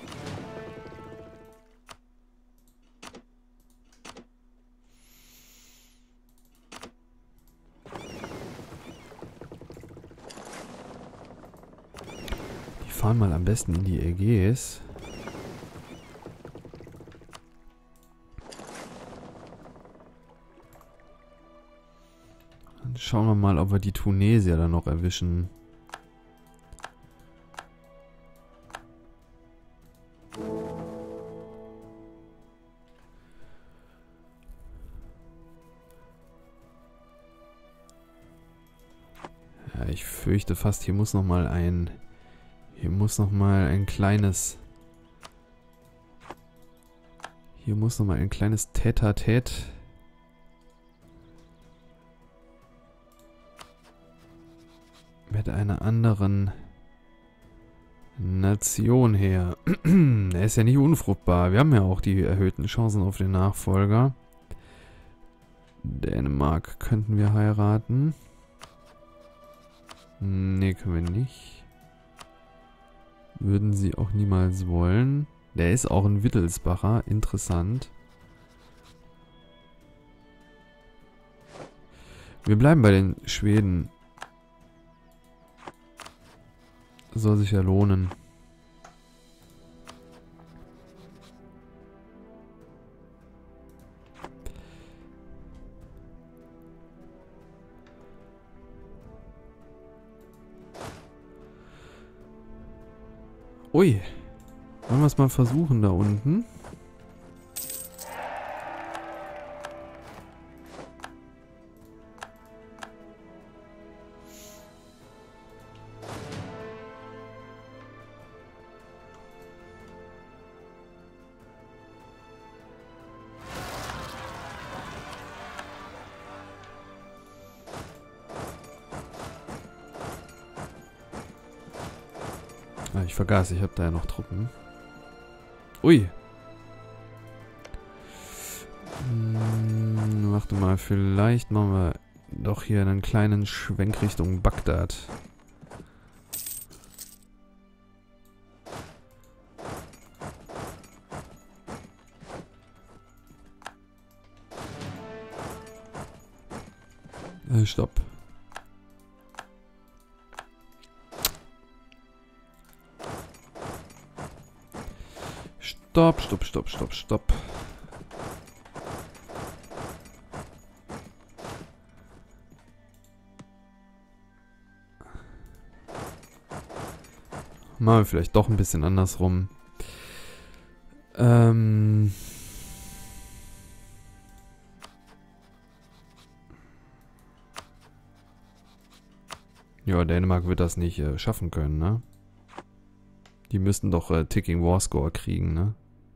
Die fahren mal am besten in die Ägäis. Dann schauen wir mal, ob wir die Tunesier dann noch erwischen. Ich fürchte fast, hier muss noch mal ein kleines Tête-à-Tête mit einer anderen Nation her. Er ist ja nicht unfruchtbar. Wir haben ja auch die erhöhten Chancen auf den Nachfolger. Dänemark könnten wir heiraten. Nee, können wir nicht. Würden sie auch niemals wollen. Der ist auch ein Wittelsbacher. Interessant. Wir bleiben bei den Schweden. Soll sich ja lohnen. Ui. Wollen wir es mal versuchen da unten? Ah, ich vergaß, ich habe da ja noch Truppen. Ui. Warte mal, vielleicht machen wir doch hier einen kleinen Schwenk Richtung Bagdad. Stopp. Stopp, stopp, stopp, stopp, stopp. Machen wir vielleicht doch ein bisschen andersrum. Ja, Dänemark wird das nicht schaffen können, ne? Die müssten doch Ticking War Score kriegen, ne?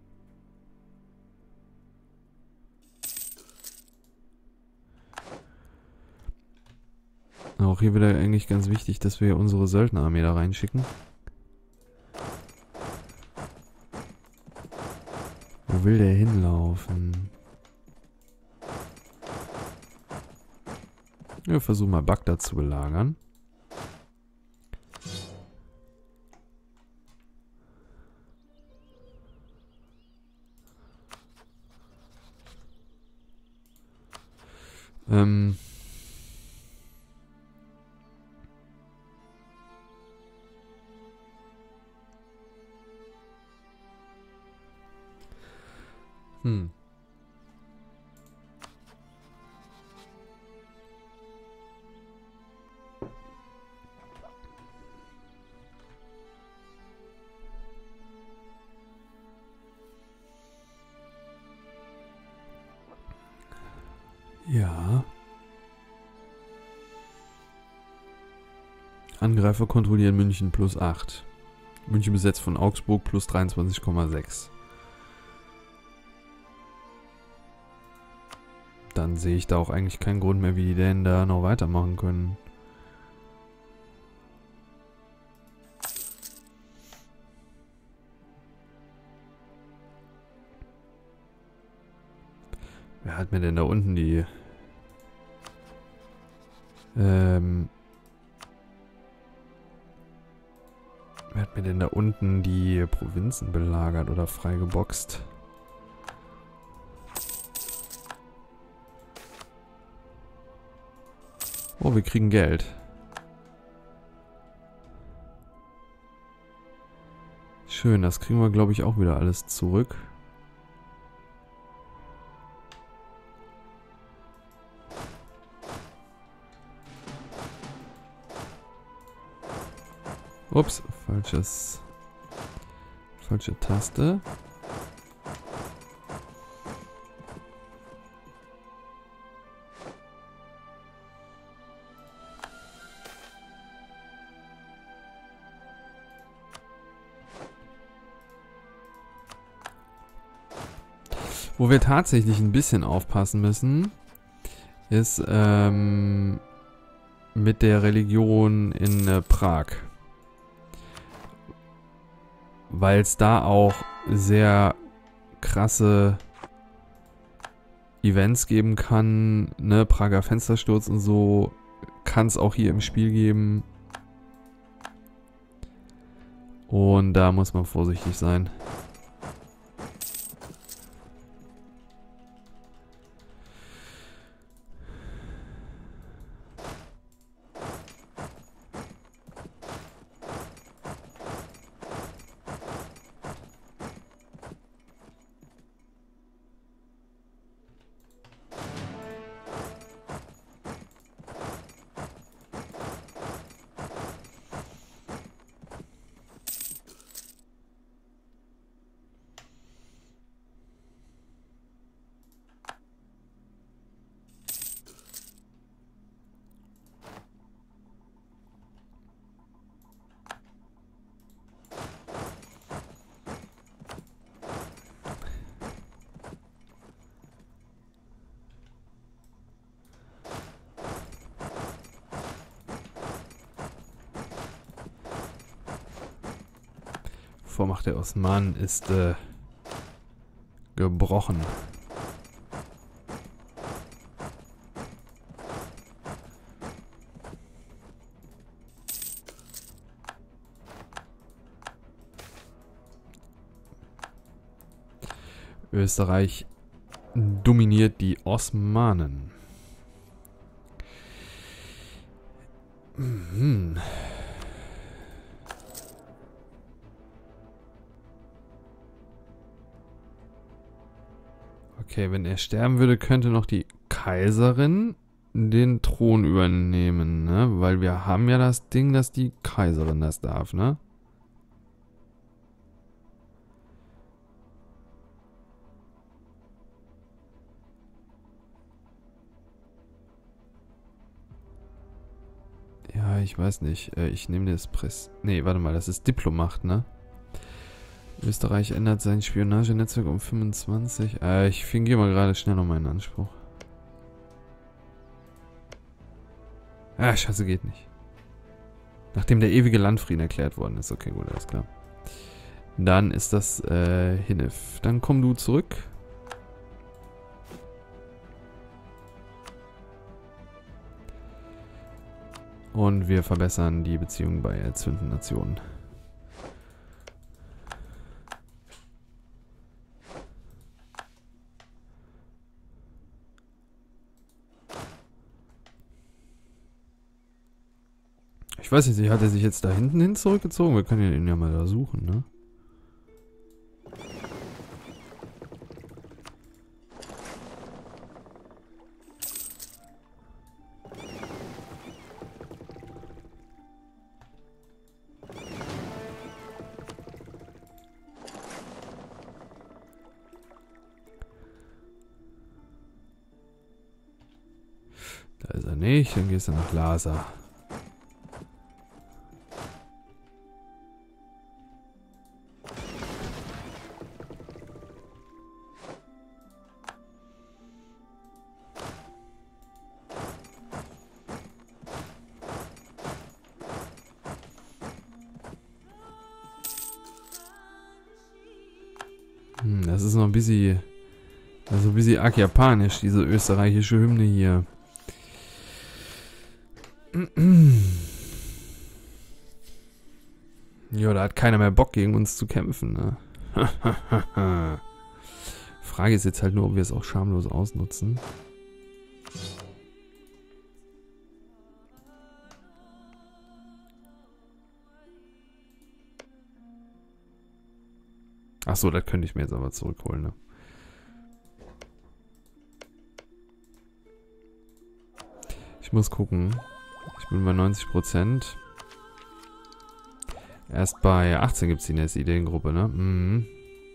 Auch hier wieder eigentlich ganz wichtig, dass wir unsere Söldnerarmee da reinschicken. Wo will der hinlaufen? Wir versuchen mal Bagdad zu belagern. Ja. Angreifer kontrollieren München plus 8. München besetzt von Augsburg plus 23,6. Dann sehe ich da auch eigentlich keinen Grund mehr, wie die Dänen da noch weitermachen können. Wer hat mir denn da unten die... Wer hat mir denn da unten die Provinzen belagert oder freigeboxt? Oh, wir kriegen Geld. Schön, das kriegen wir, glaube ich, auch wieder alles zurück. Ups, falsche Taste. Wo wir tatsächlich ein bisschen aufpassen müssen, ist mit der Religion in Prag. Weil es da auch sehr krasse Events geben kann, ne, Prager Fenstersturz und so, kann es auch hier im Spiel geben. Und da muss man vorsichtig sein. Vormacht der Osmanen ist gebrochen. Österreich dominiert die Osmanen. Mhm. Okay, wenn er sterben würde, könnte noch die Kaiserin den Thron übernehmen, ne? Weil wir haben ja das Ding, dass die Kaiserin das darf, ne? Ja, ich weiß nicht. Ich nehme das Nee, warte mal, das ist Diplomat, ne? Österreich ändert sein Spionagenetzwerk um 25. Ich fingiere mal gerade schnell noch meinen Anspruch. Ah, scheiße, geht nicht. Nachdem der ewige Landfrieden erklärt worden ist. Okay, gut, alles klar. Dann ist das Hinif. Dann komm du zurück. Und wir verbessern die Beziehung bei erzwingenden Nationen. Ich weiß nicht, hat er sich jetzt da hinten hin zurückgezogen? Wir können ihn ja mal da suchen, ne? Da ist er nicht, dann gehst du nach Lhasa. Das ist noch ein bisschen, also ein bisschen arg japanisch, diese österreichische Hymne hier. Ja, da hat keiner mehr Bock, gegen uns zu kämpfen, ne? Frage ist jetzt halt nur, ob wir es auch schamlos ausnutzen. Achso, das könnte ich mir jetzt aber zurückholen, ne? Ich muss gucken. Ich bin bei 90%. Erst bei 18 gibt es die nächste Ideengruppe, ne? Mhm.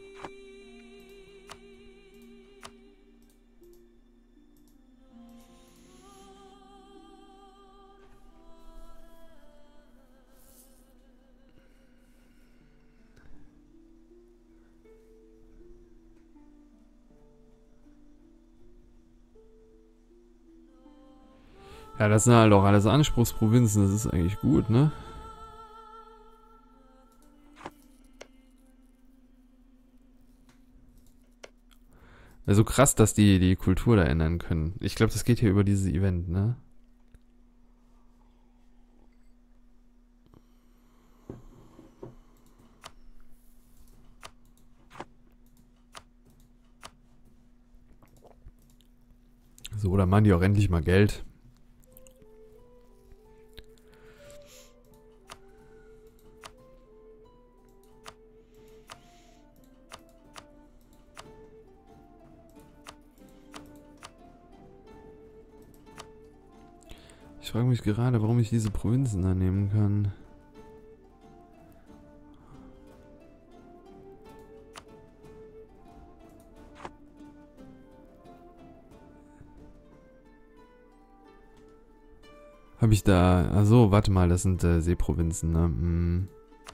Ja, das sind halt auch alles Anspruchsprovinzen, das ist eigentlich gut, ne? Also krass, dass die Kultur da ändern können. Ich glaube, das geht hier über dieses Event, ne? So, da machen die auch endlich mal Geld. Ich frage mich gerade, warum ich diese Provinzen da nehmen kann. Habe ich da... Achso, warte mal, das sind Seeprovinzen, ne? Hm.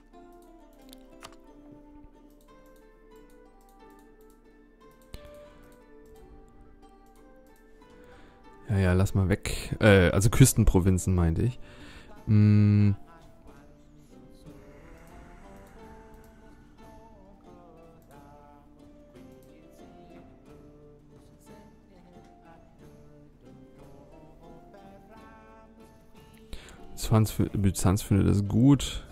Ja, lass mal weg. Also Küstenprovinzen meinte ich. Hm. Byzanz findet es gut.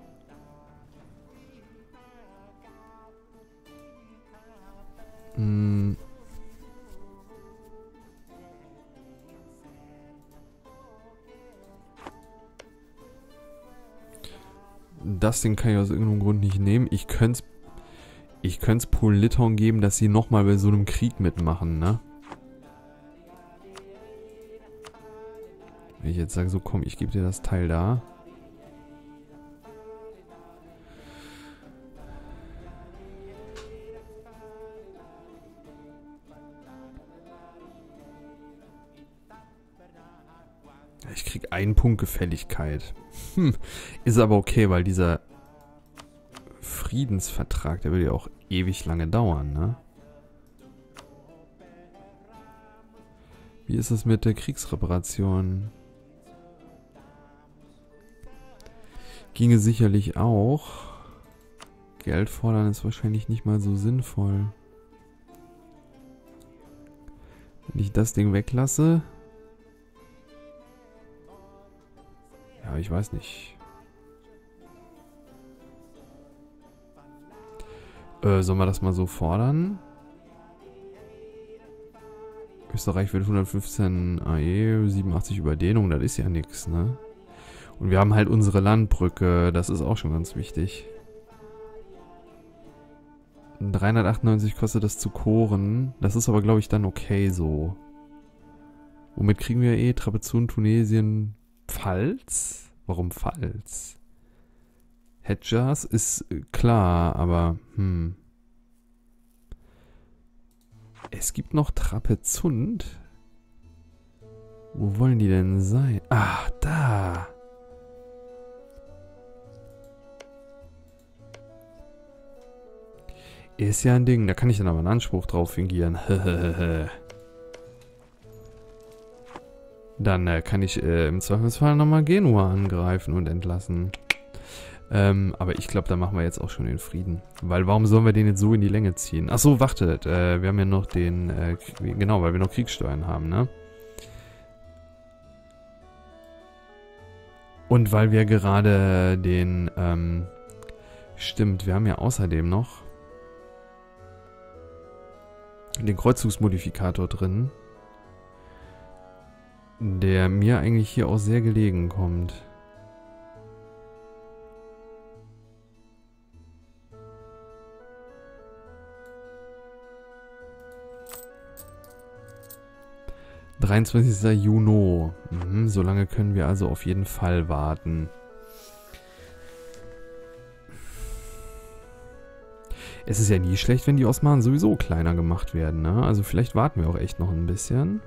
Das Ding kann ich aus irgendeinem Grund nicht nehmen. Ich könnte es Polen-Litauen geben, dass sie nochmal bei so einem Krieg mitmachen, ne? Wenn ich jetzt sage, so komm, ich gebe dir das Teil da. Ich krieg einen Punkt Gefälligkeit. Ist aber okay, weil dieser Friedensvertrag, der würde ja auch ewig lange dauern, ne? Wie ist es mit der Kriegsreparation? Ginge sicherlich auch. Geld fordern ist wahrscheinlich nicht mal so sinnvoll. Wenn ich das Ding weglasse... Ja, ich weiß nicht. Sollen wir das mal so fordern? Österreich will 115 AE, 87 Überdehnung, das ist ja nix, ne? Und wir haben halt unsere Landbrücke, das ist auch schon ganz wichtig. 398 kostet das zu koren, das ist aber glaube ich dann okay so. Womit kriegen wir Trapezulen, Tunesien, Pfalz? Warum Pfalz? Hedjaz ist klar, aber es gibt noch Trapezunt. Wo wollen die denn sein? Ah, da. Ist ja ein Ding, da kann ich dann aber einen Anspruch drauf fingieren. Dann kann ich im Zweifelsfall nochmal Genua angreifen und entlassen. Aber ich glaube, da machen wir jetzt auch schon den Frieden. Weil warum sollen wir den jetzt so in die Länge ziehen? Achso, wartet. Wir haben ja noch den... genau, weil wir noch Kriegssteuern haben, ne? Und weil wir gerade den... stimmt, wir haben ja außerdem noch... den Kreuzzugsmodifikator drin. Der mir eigentlich hier auch sehr gelegen kommt. Juni. So lange können wir also auf jeden Fall warten. Es ist ja nie schlecht, wenn die Osmanen sowieso kleiner gemacht werden, ne? Also vielleicht warten wir auch echt noch ein bisschen.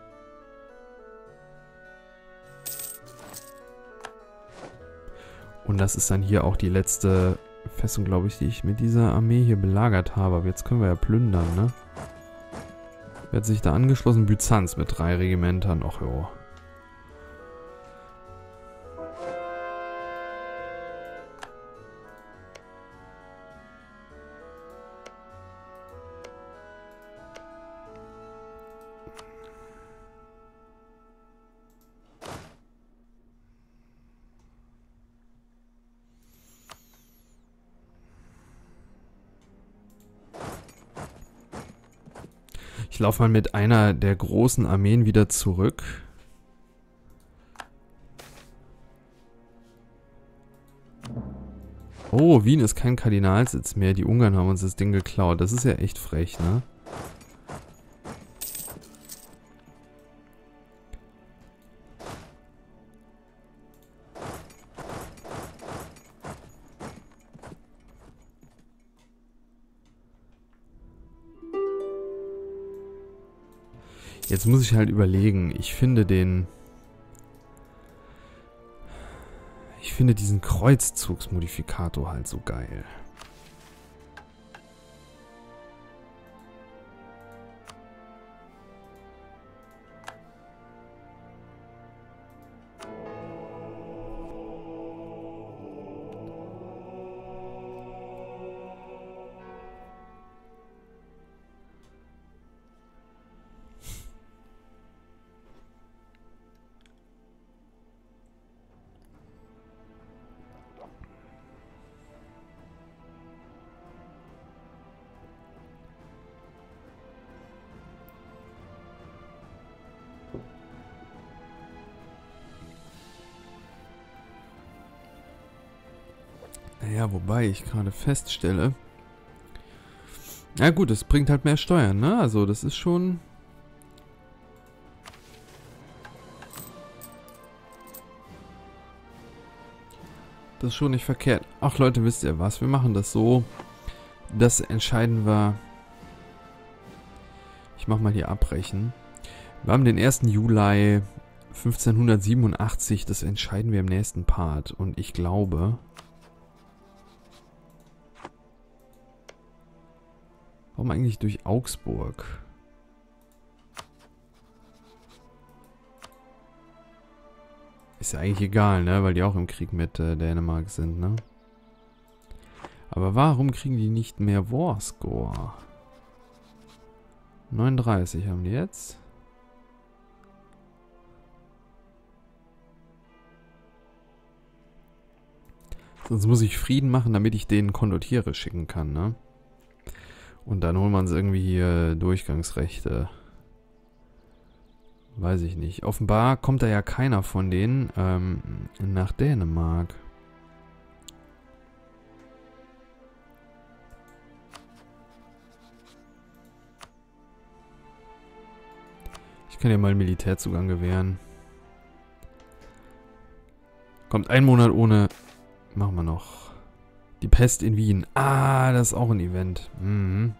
Und das ist dann hier auch die letzte Festung, glaube ich, die ich mit dieser Armee hier belagert habe. Aber jetzt können wir ja plündern, ne? Wer hat sich da angeschlossen? Byzanz mit 3 Regimentern. Och, jo. Ich laufe mal mit einer der großen Armeen wieder zurück. Oh, Wien ist kein Kardinalsitz mehr. Die Ungarn haben uns das Ding geklaut. Das ist ja echt frech, ne? Jetzt muss ich halt überlegen. Ich finde diesen Kreuzzugsmodifikator halt so geil. Naja, wobei ich gerade feststelle... Na gut, es bringt halt mehr Steuern, ne? Also das ist schon... Das ist schon nicht verkehrt. Ach Leute, wisst ihr was? Wir machen das so. Das entscheiden wir... Ich mach mal hier abbrechen. Wir haben den 1. Juli 1587. Das entscheiden wir im nächsten Part. Und ich glaube... Warum eigentlich durch Augsburg? Ist ja eigentlich egal, ne? Weil die auch im Krieg mit Dänemark sind, ne? Aber warum kriegen die nicht mehr Warscore? 39 haben die jetzt. Sonst muss ich Frieden machen, damit ich denen Kondottiere schicken kann, ne? Und dann holen wir uns irgendwie hier Durchgangsrechte. Weiß ich nicht. Offenbar kommt da ja keiner von denen nach Dänemark. Ich kann ja mal Militärzugang gewähren. Kommt ein Monat ohne... Machen wir noch. Die Pest in Wien. Ah, das ist auch ein Event. Mhm.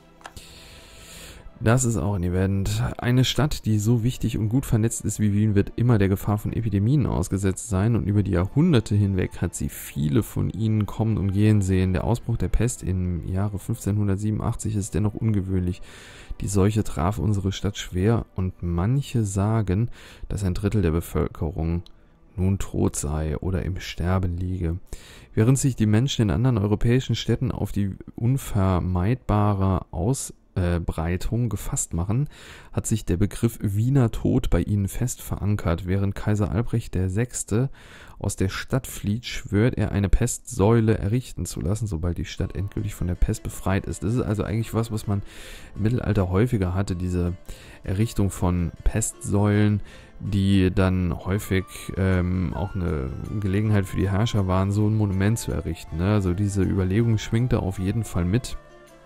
Das ist auch ein Event. Eine Stadt, die so wichtig und gut vernetzt ist wie Wien, wird immer der Gefahr von Epidemien ausgesetzt sein. Und über die Jahrhunderte hinweg hat sie viele von ihnen kommen und gehen sehen. Der Ausbruch der Pest im Jahre 1587 ist dennoch ungewöhnlich. Die Seuche traf unsere Stadt schwer und manche sagen, dass ein Drittel der Bevölkerung nun tot sei oder im Sterben liege. Während sich die Menschen in anderen europäischen Städten auf die unvermeidbare Ausbreitung gefasst machen, hat sich der Begriff Wiener Tod bei ihnen fest verankert. Während Kaiser Albrecht VI. Aus der Stadt flieht, schwört er, eine Pestsäule errichten zu lassen, sobald die Stadt endgültig von der Pest befreit ist. Das ist also eigentlich was man im Mittelalter häufiger hatte, diese Errichtung von Pestsäulen, die dann häufig auch eine Gelegenheit für die Herrscher waren, so ein Monument zu errichten. Ne? Also diese Überlegung schwingt da auf jeden Fall mit.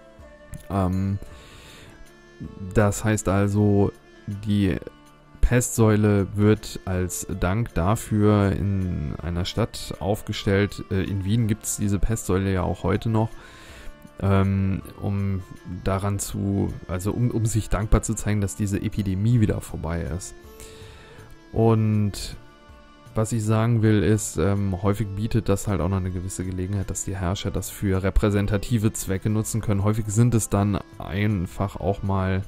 Das heißt also, die Pestsäule wird als Dank dafür in einer Stadt aufgestellt. In Wien gibt es diese Pestsäule ja auch heute noch, um daran zu, also um sich dankbar zu zeigen, dass diese Epidemie wieder vorbei ist. Und was ich sagen will, ist, häufig bietet das halt auch noch eine gewisse Gelegenheit, dass die Herrscher das für repräsentative Zwecke nutzen können. Häufig sind es dann einfach auch mal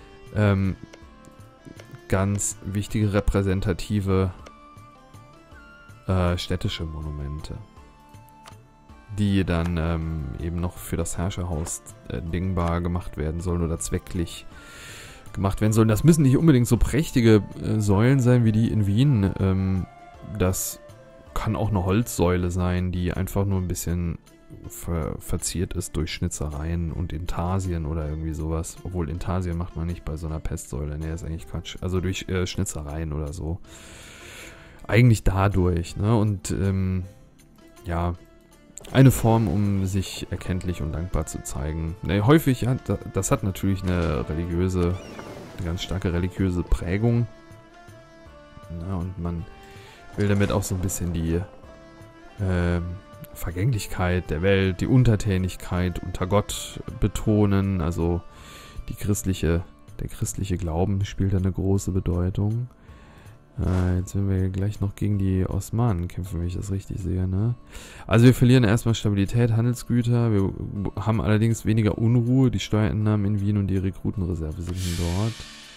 ganz wichtige repräsentative städtische Monumente, die dann eben noch für das Herrscherhaus dingbar gemacht werden sollen oder zwecklich gemacht werden sollen. Das müssen nicht unbedingt so prächtige Säulen sein wie die in Wien. Das kann auch eine Holzsäule sein, die einfach nur ein bisschen verziert ist durch Schnitzereien und Intarsien oder irgendwie sowas. Obwohl Intarsien macht man nicht bei so einer Pestsäule. Ne, ist eigentlich Quatsch. Also durch Schnitzereien oder so. Eigentlich dadurch, ne? Und ja, eine Form, um sich erkenntlich und dankbar zu zeigen. Ne, häufig, ja, das hat natürlich eine ganz starke religiöse Prägung. Ja, und man will damit auch so ein bisschen die Vergänglichkeit der Welt, die Untertänigkeit unter Gott betonen. Also der christliche Glauben spielt da eine große Bedeutung. Jetzt werden wir gleich noch gegen die Osmanen kämpfen, wenn ich das richtig sehe, ne? Also wir verlieren erstmal Stabilität, Handelsgüter. Wir haben allerdings weniger Unruhe. Die Steuereinnahmen in Wien und die Rekrutenreserve sind dort.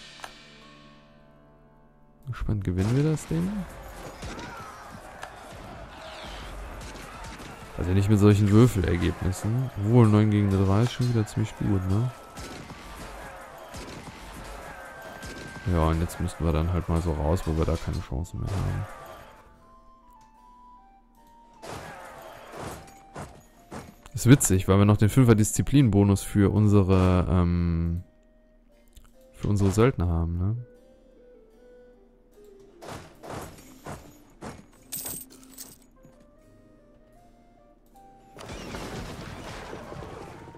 Gespannt, gewinnen wir das Ding? Also nicht mit solchen Würfelergebnissen. Obwohl 9 gegen 3 ist schon wieder ziemlich gut, ne? Ja, und jetzt müssten wir dann halt mal so raus, wo wir da keine Chance mehr haben. Ist witzig, weil wir noch den 5er Disziplinbonus für unsere Söldner haben, ne?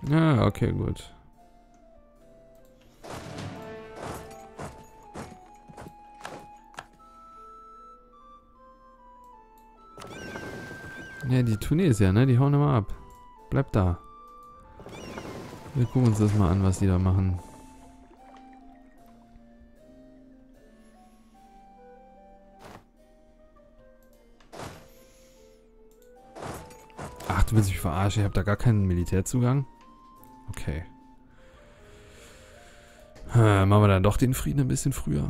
Ja, okay, gut. Ja, die Tunesier, ne? Die hauen immer ab. Bleib da. Wir gucken uns das mal an, was die da machen. 8, willst du mich verarschen? Ich habe da gar keinen Militärzugang. Okay. Machen wir dann doch den Frieden ein bisschen früher.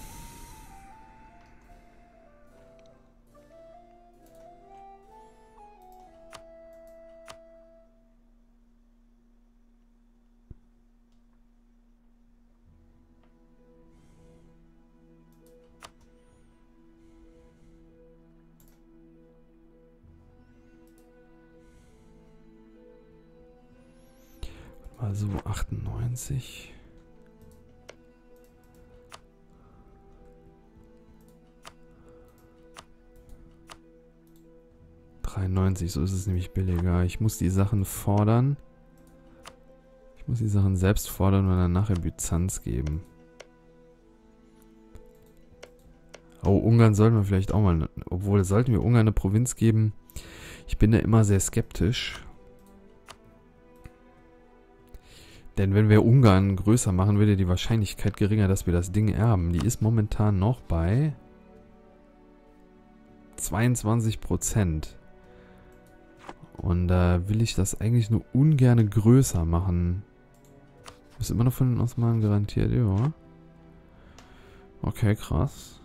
Also 98. So ist es nämlich billiger. Ich muss die Sachen fordern. Ich muss die Sachen selbst fordern und dann nachher Byzanz geben. Oh, Ungarn sollten wir vielleicht auch mal... Obwohl, sollten wir Ungarn eine Provinz geben? Ich bin da immer sehr skeptisch. Denn wenn wir Ungarn größer machen, würde die Wahrscheinlichkeit geringer, dass wir das Ding erben. Die ist momentan noch bei 22%. Und da will ich das eigentlich nur ungern größer machen. Ist immer noch von den Osmanen garantiert, ja. Okay, krass.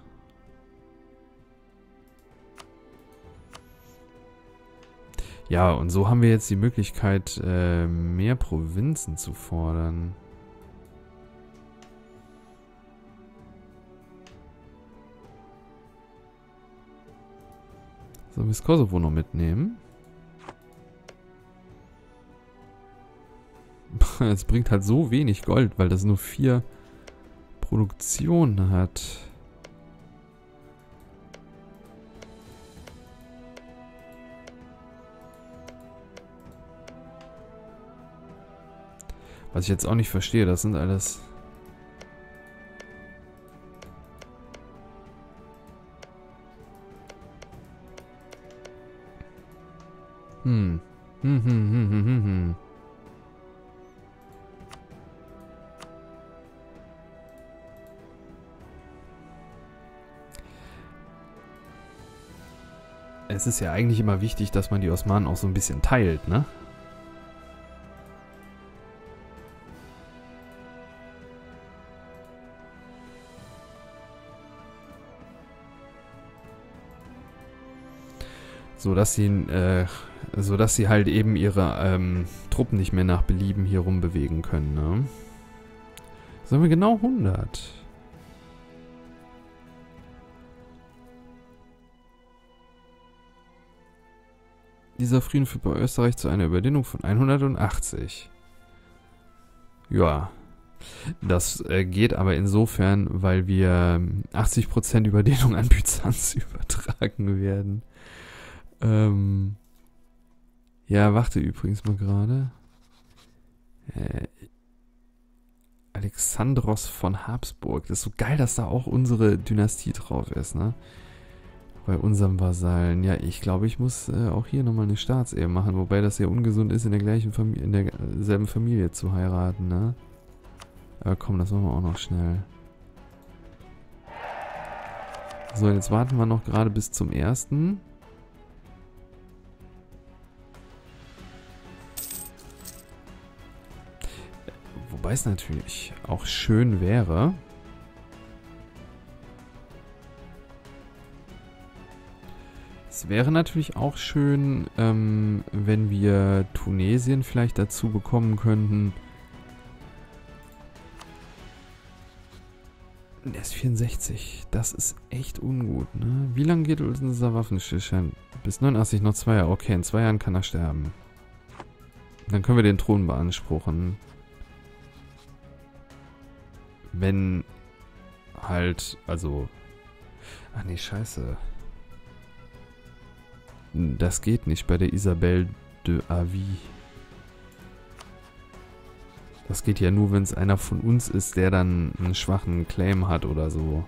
Ja, und so haben wir jetzt die Möglichkeit, mehr Provinzen zu fordern. Sollen wir das Kosovo noch mitnehmen? Es bringt halt so wenig Gold, weil das nur 4 Produktionen hat. Was ich jetzt auch nicht verstehe, das sind alles... Es ist ja eigentlich immer wichtig, dass man die Osmanen auch so ein bisschen teilt, ne? So dass sie halt eben ihre Truppen nicht mehr nach Belieben hier rumbewegen können, ne? Sollen wir genau 100? Dieser Frieden führt bei Österreich zu einer Überdehnung von 180. Ja. Das geht aber insofern, weil wir 80% Überdehnung an Byzanz übertragen werden. Ja, warte übrigens mal gerade. Alexandros von Habsburg. Das ist so geil, dass da auch unsere Dynastie drauf ist, ne? Bei unserem Vasallen. Ja, ich glaube, ich muss auch hier nochmal eine Staatsehe machen, wobei das ja ungesund ist, in der gleichen Familie, in derselben Familie zu heiraten, ne? Aber komm, das machen wir auch noch schnell. So, jetzt warten wir noch gerade bis zum 1. Wobei es natürlich auch schön wäre... Es wäre natürlich auch schön, wenn wir Tunesien vielleicht dazu bekommen könnten. Der ist 64. Das ist echt ungut, ne? Wie lange geht unser Waffenstillstand? Bis 89, noch 2 Jahre. Okay, in 2 Jahren kann er sterben. Dann können wir den Thron beanspruchen. Wenn halt, also... Ach nee, scheiße. Das geht nicht bei der Isabelle de Avie. Das geht ja nur, wenn es einer von uns ist, der dann einen schwachen Claim hat oder so.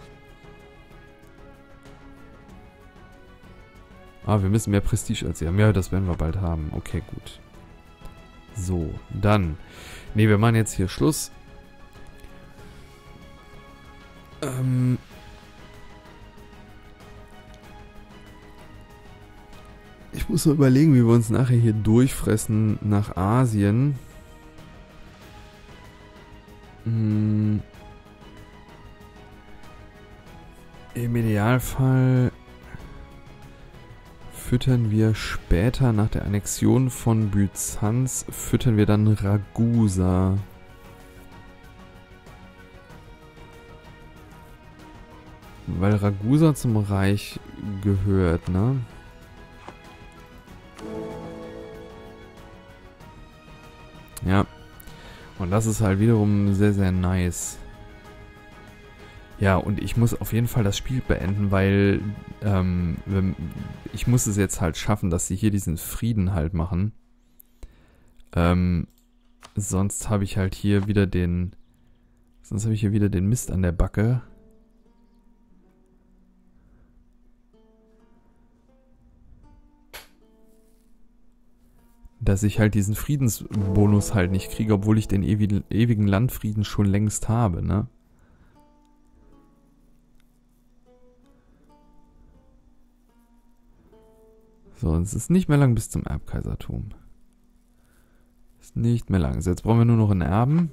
Ah, wir müssen mehr Prestige als sie haben. Ja, das werden wir bald haben. Okay, gut. So, dann. Ne, wir machen jetzt hier Schluss. Ich muss mal überlegen, wie wir uns nachher hier durchfressen nach Asien. Im Idealfall füttern wir später nach der Annexion von Byzanz, füttern wir dann Ragusa. Weil Ragusa zum Reich gehört, ne? Ja. Und das ist halt wiederum sehr, sehr nice. Ja, und ich muss auf jeden Fall das Spiel beenden, weil ich muss es jetzt halt schaffen, dass sie hier diesen Frieden halt machen. Sonst habe ich halt hier wieder den Mist an der Backe. Dass ich halt diesen Friedensbonus halt nicht kriege, obwohl ich den ewigen Landfrieden schon längst habe, ne? So, es ist nicht mehr lang bis zum Erbkaisertum. Ist nicht mehr lang. So, jetzt brauchen wir nur noch einen Erben.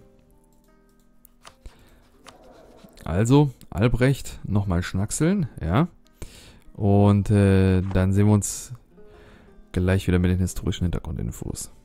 Also, Albrecht, nochmal schnackseln, ja. Und dann sehen wir uns gleich wieder mit den historischen Hintergrundinfos.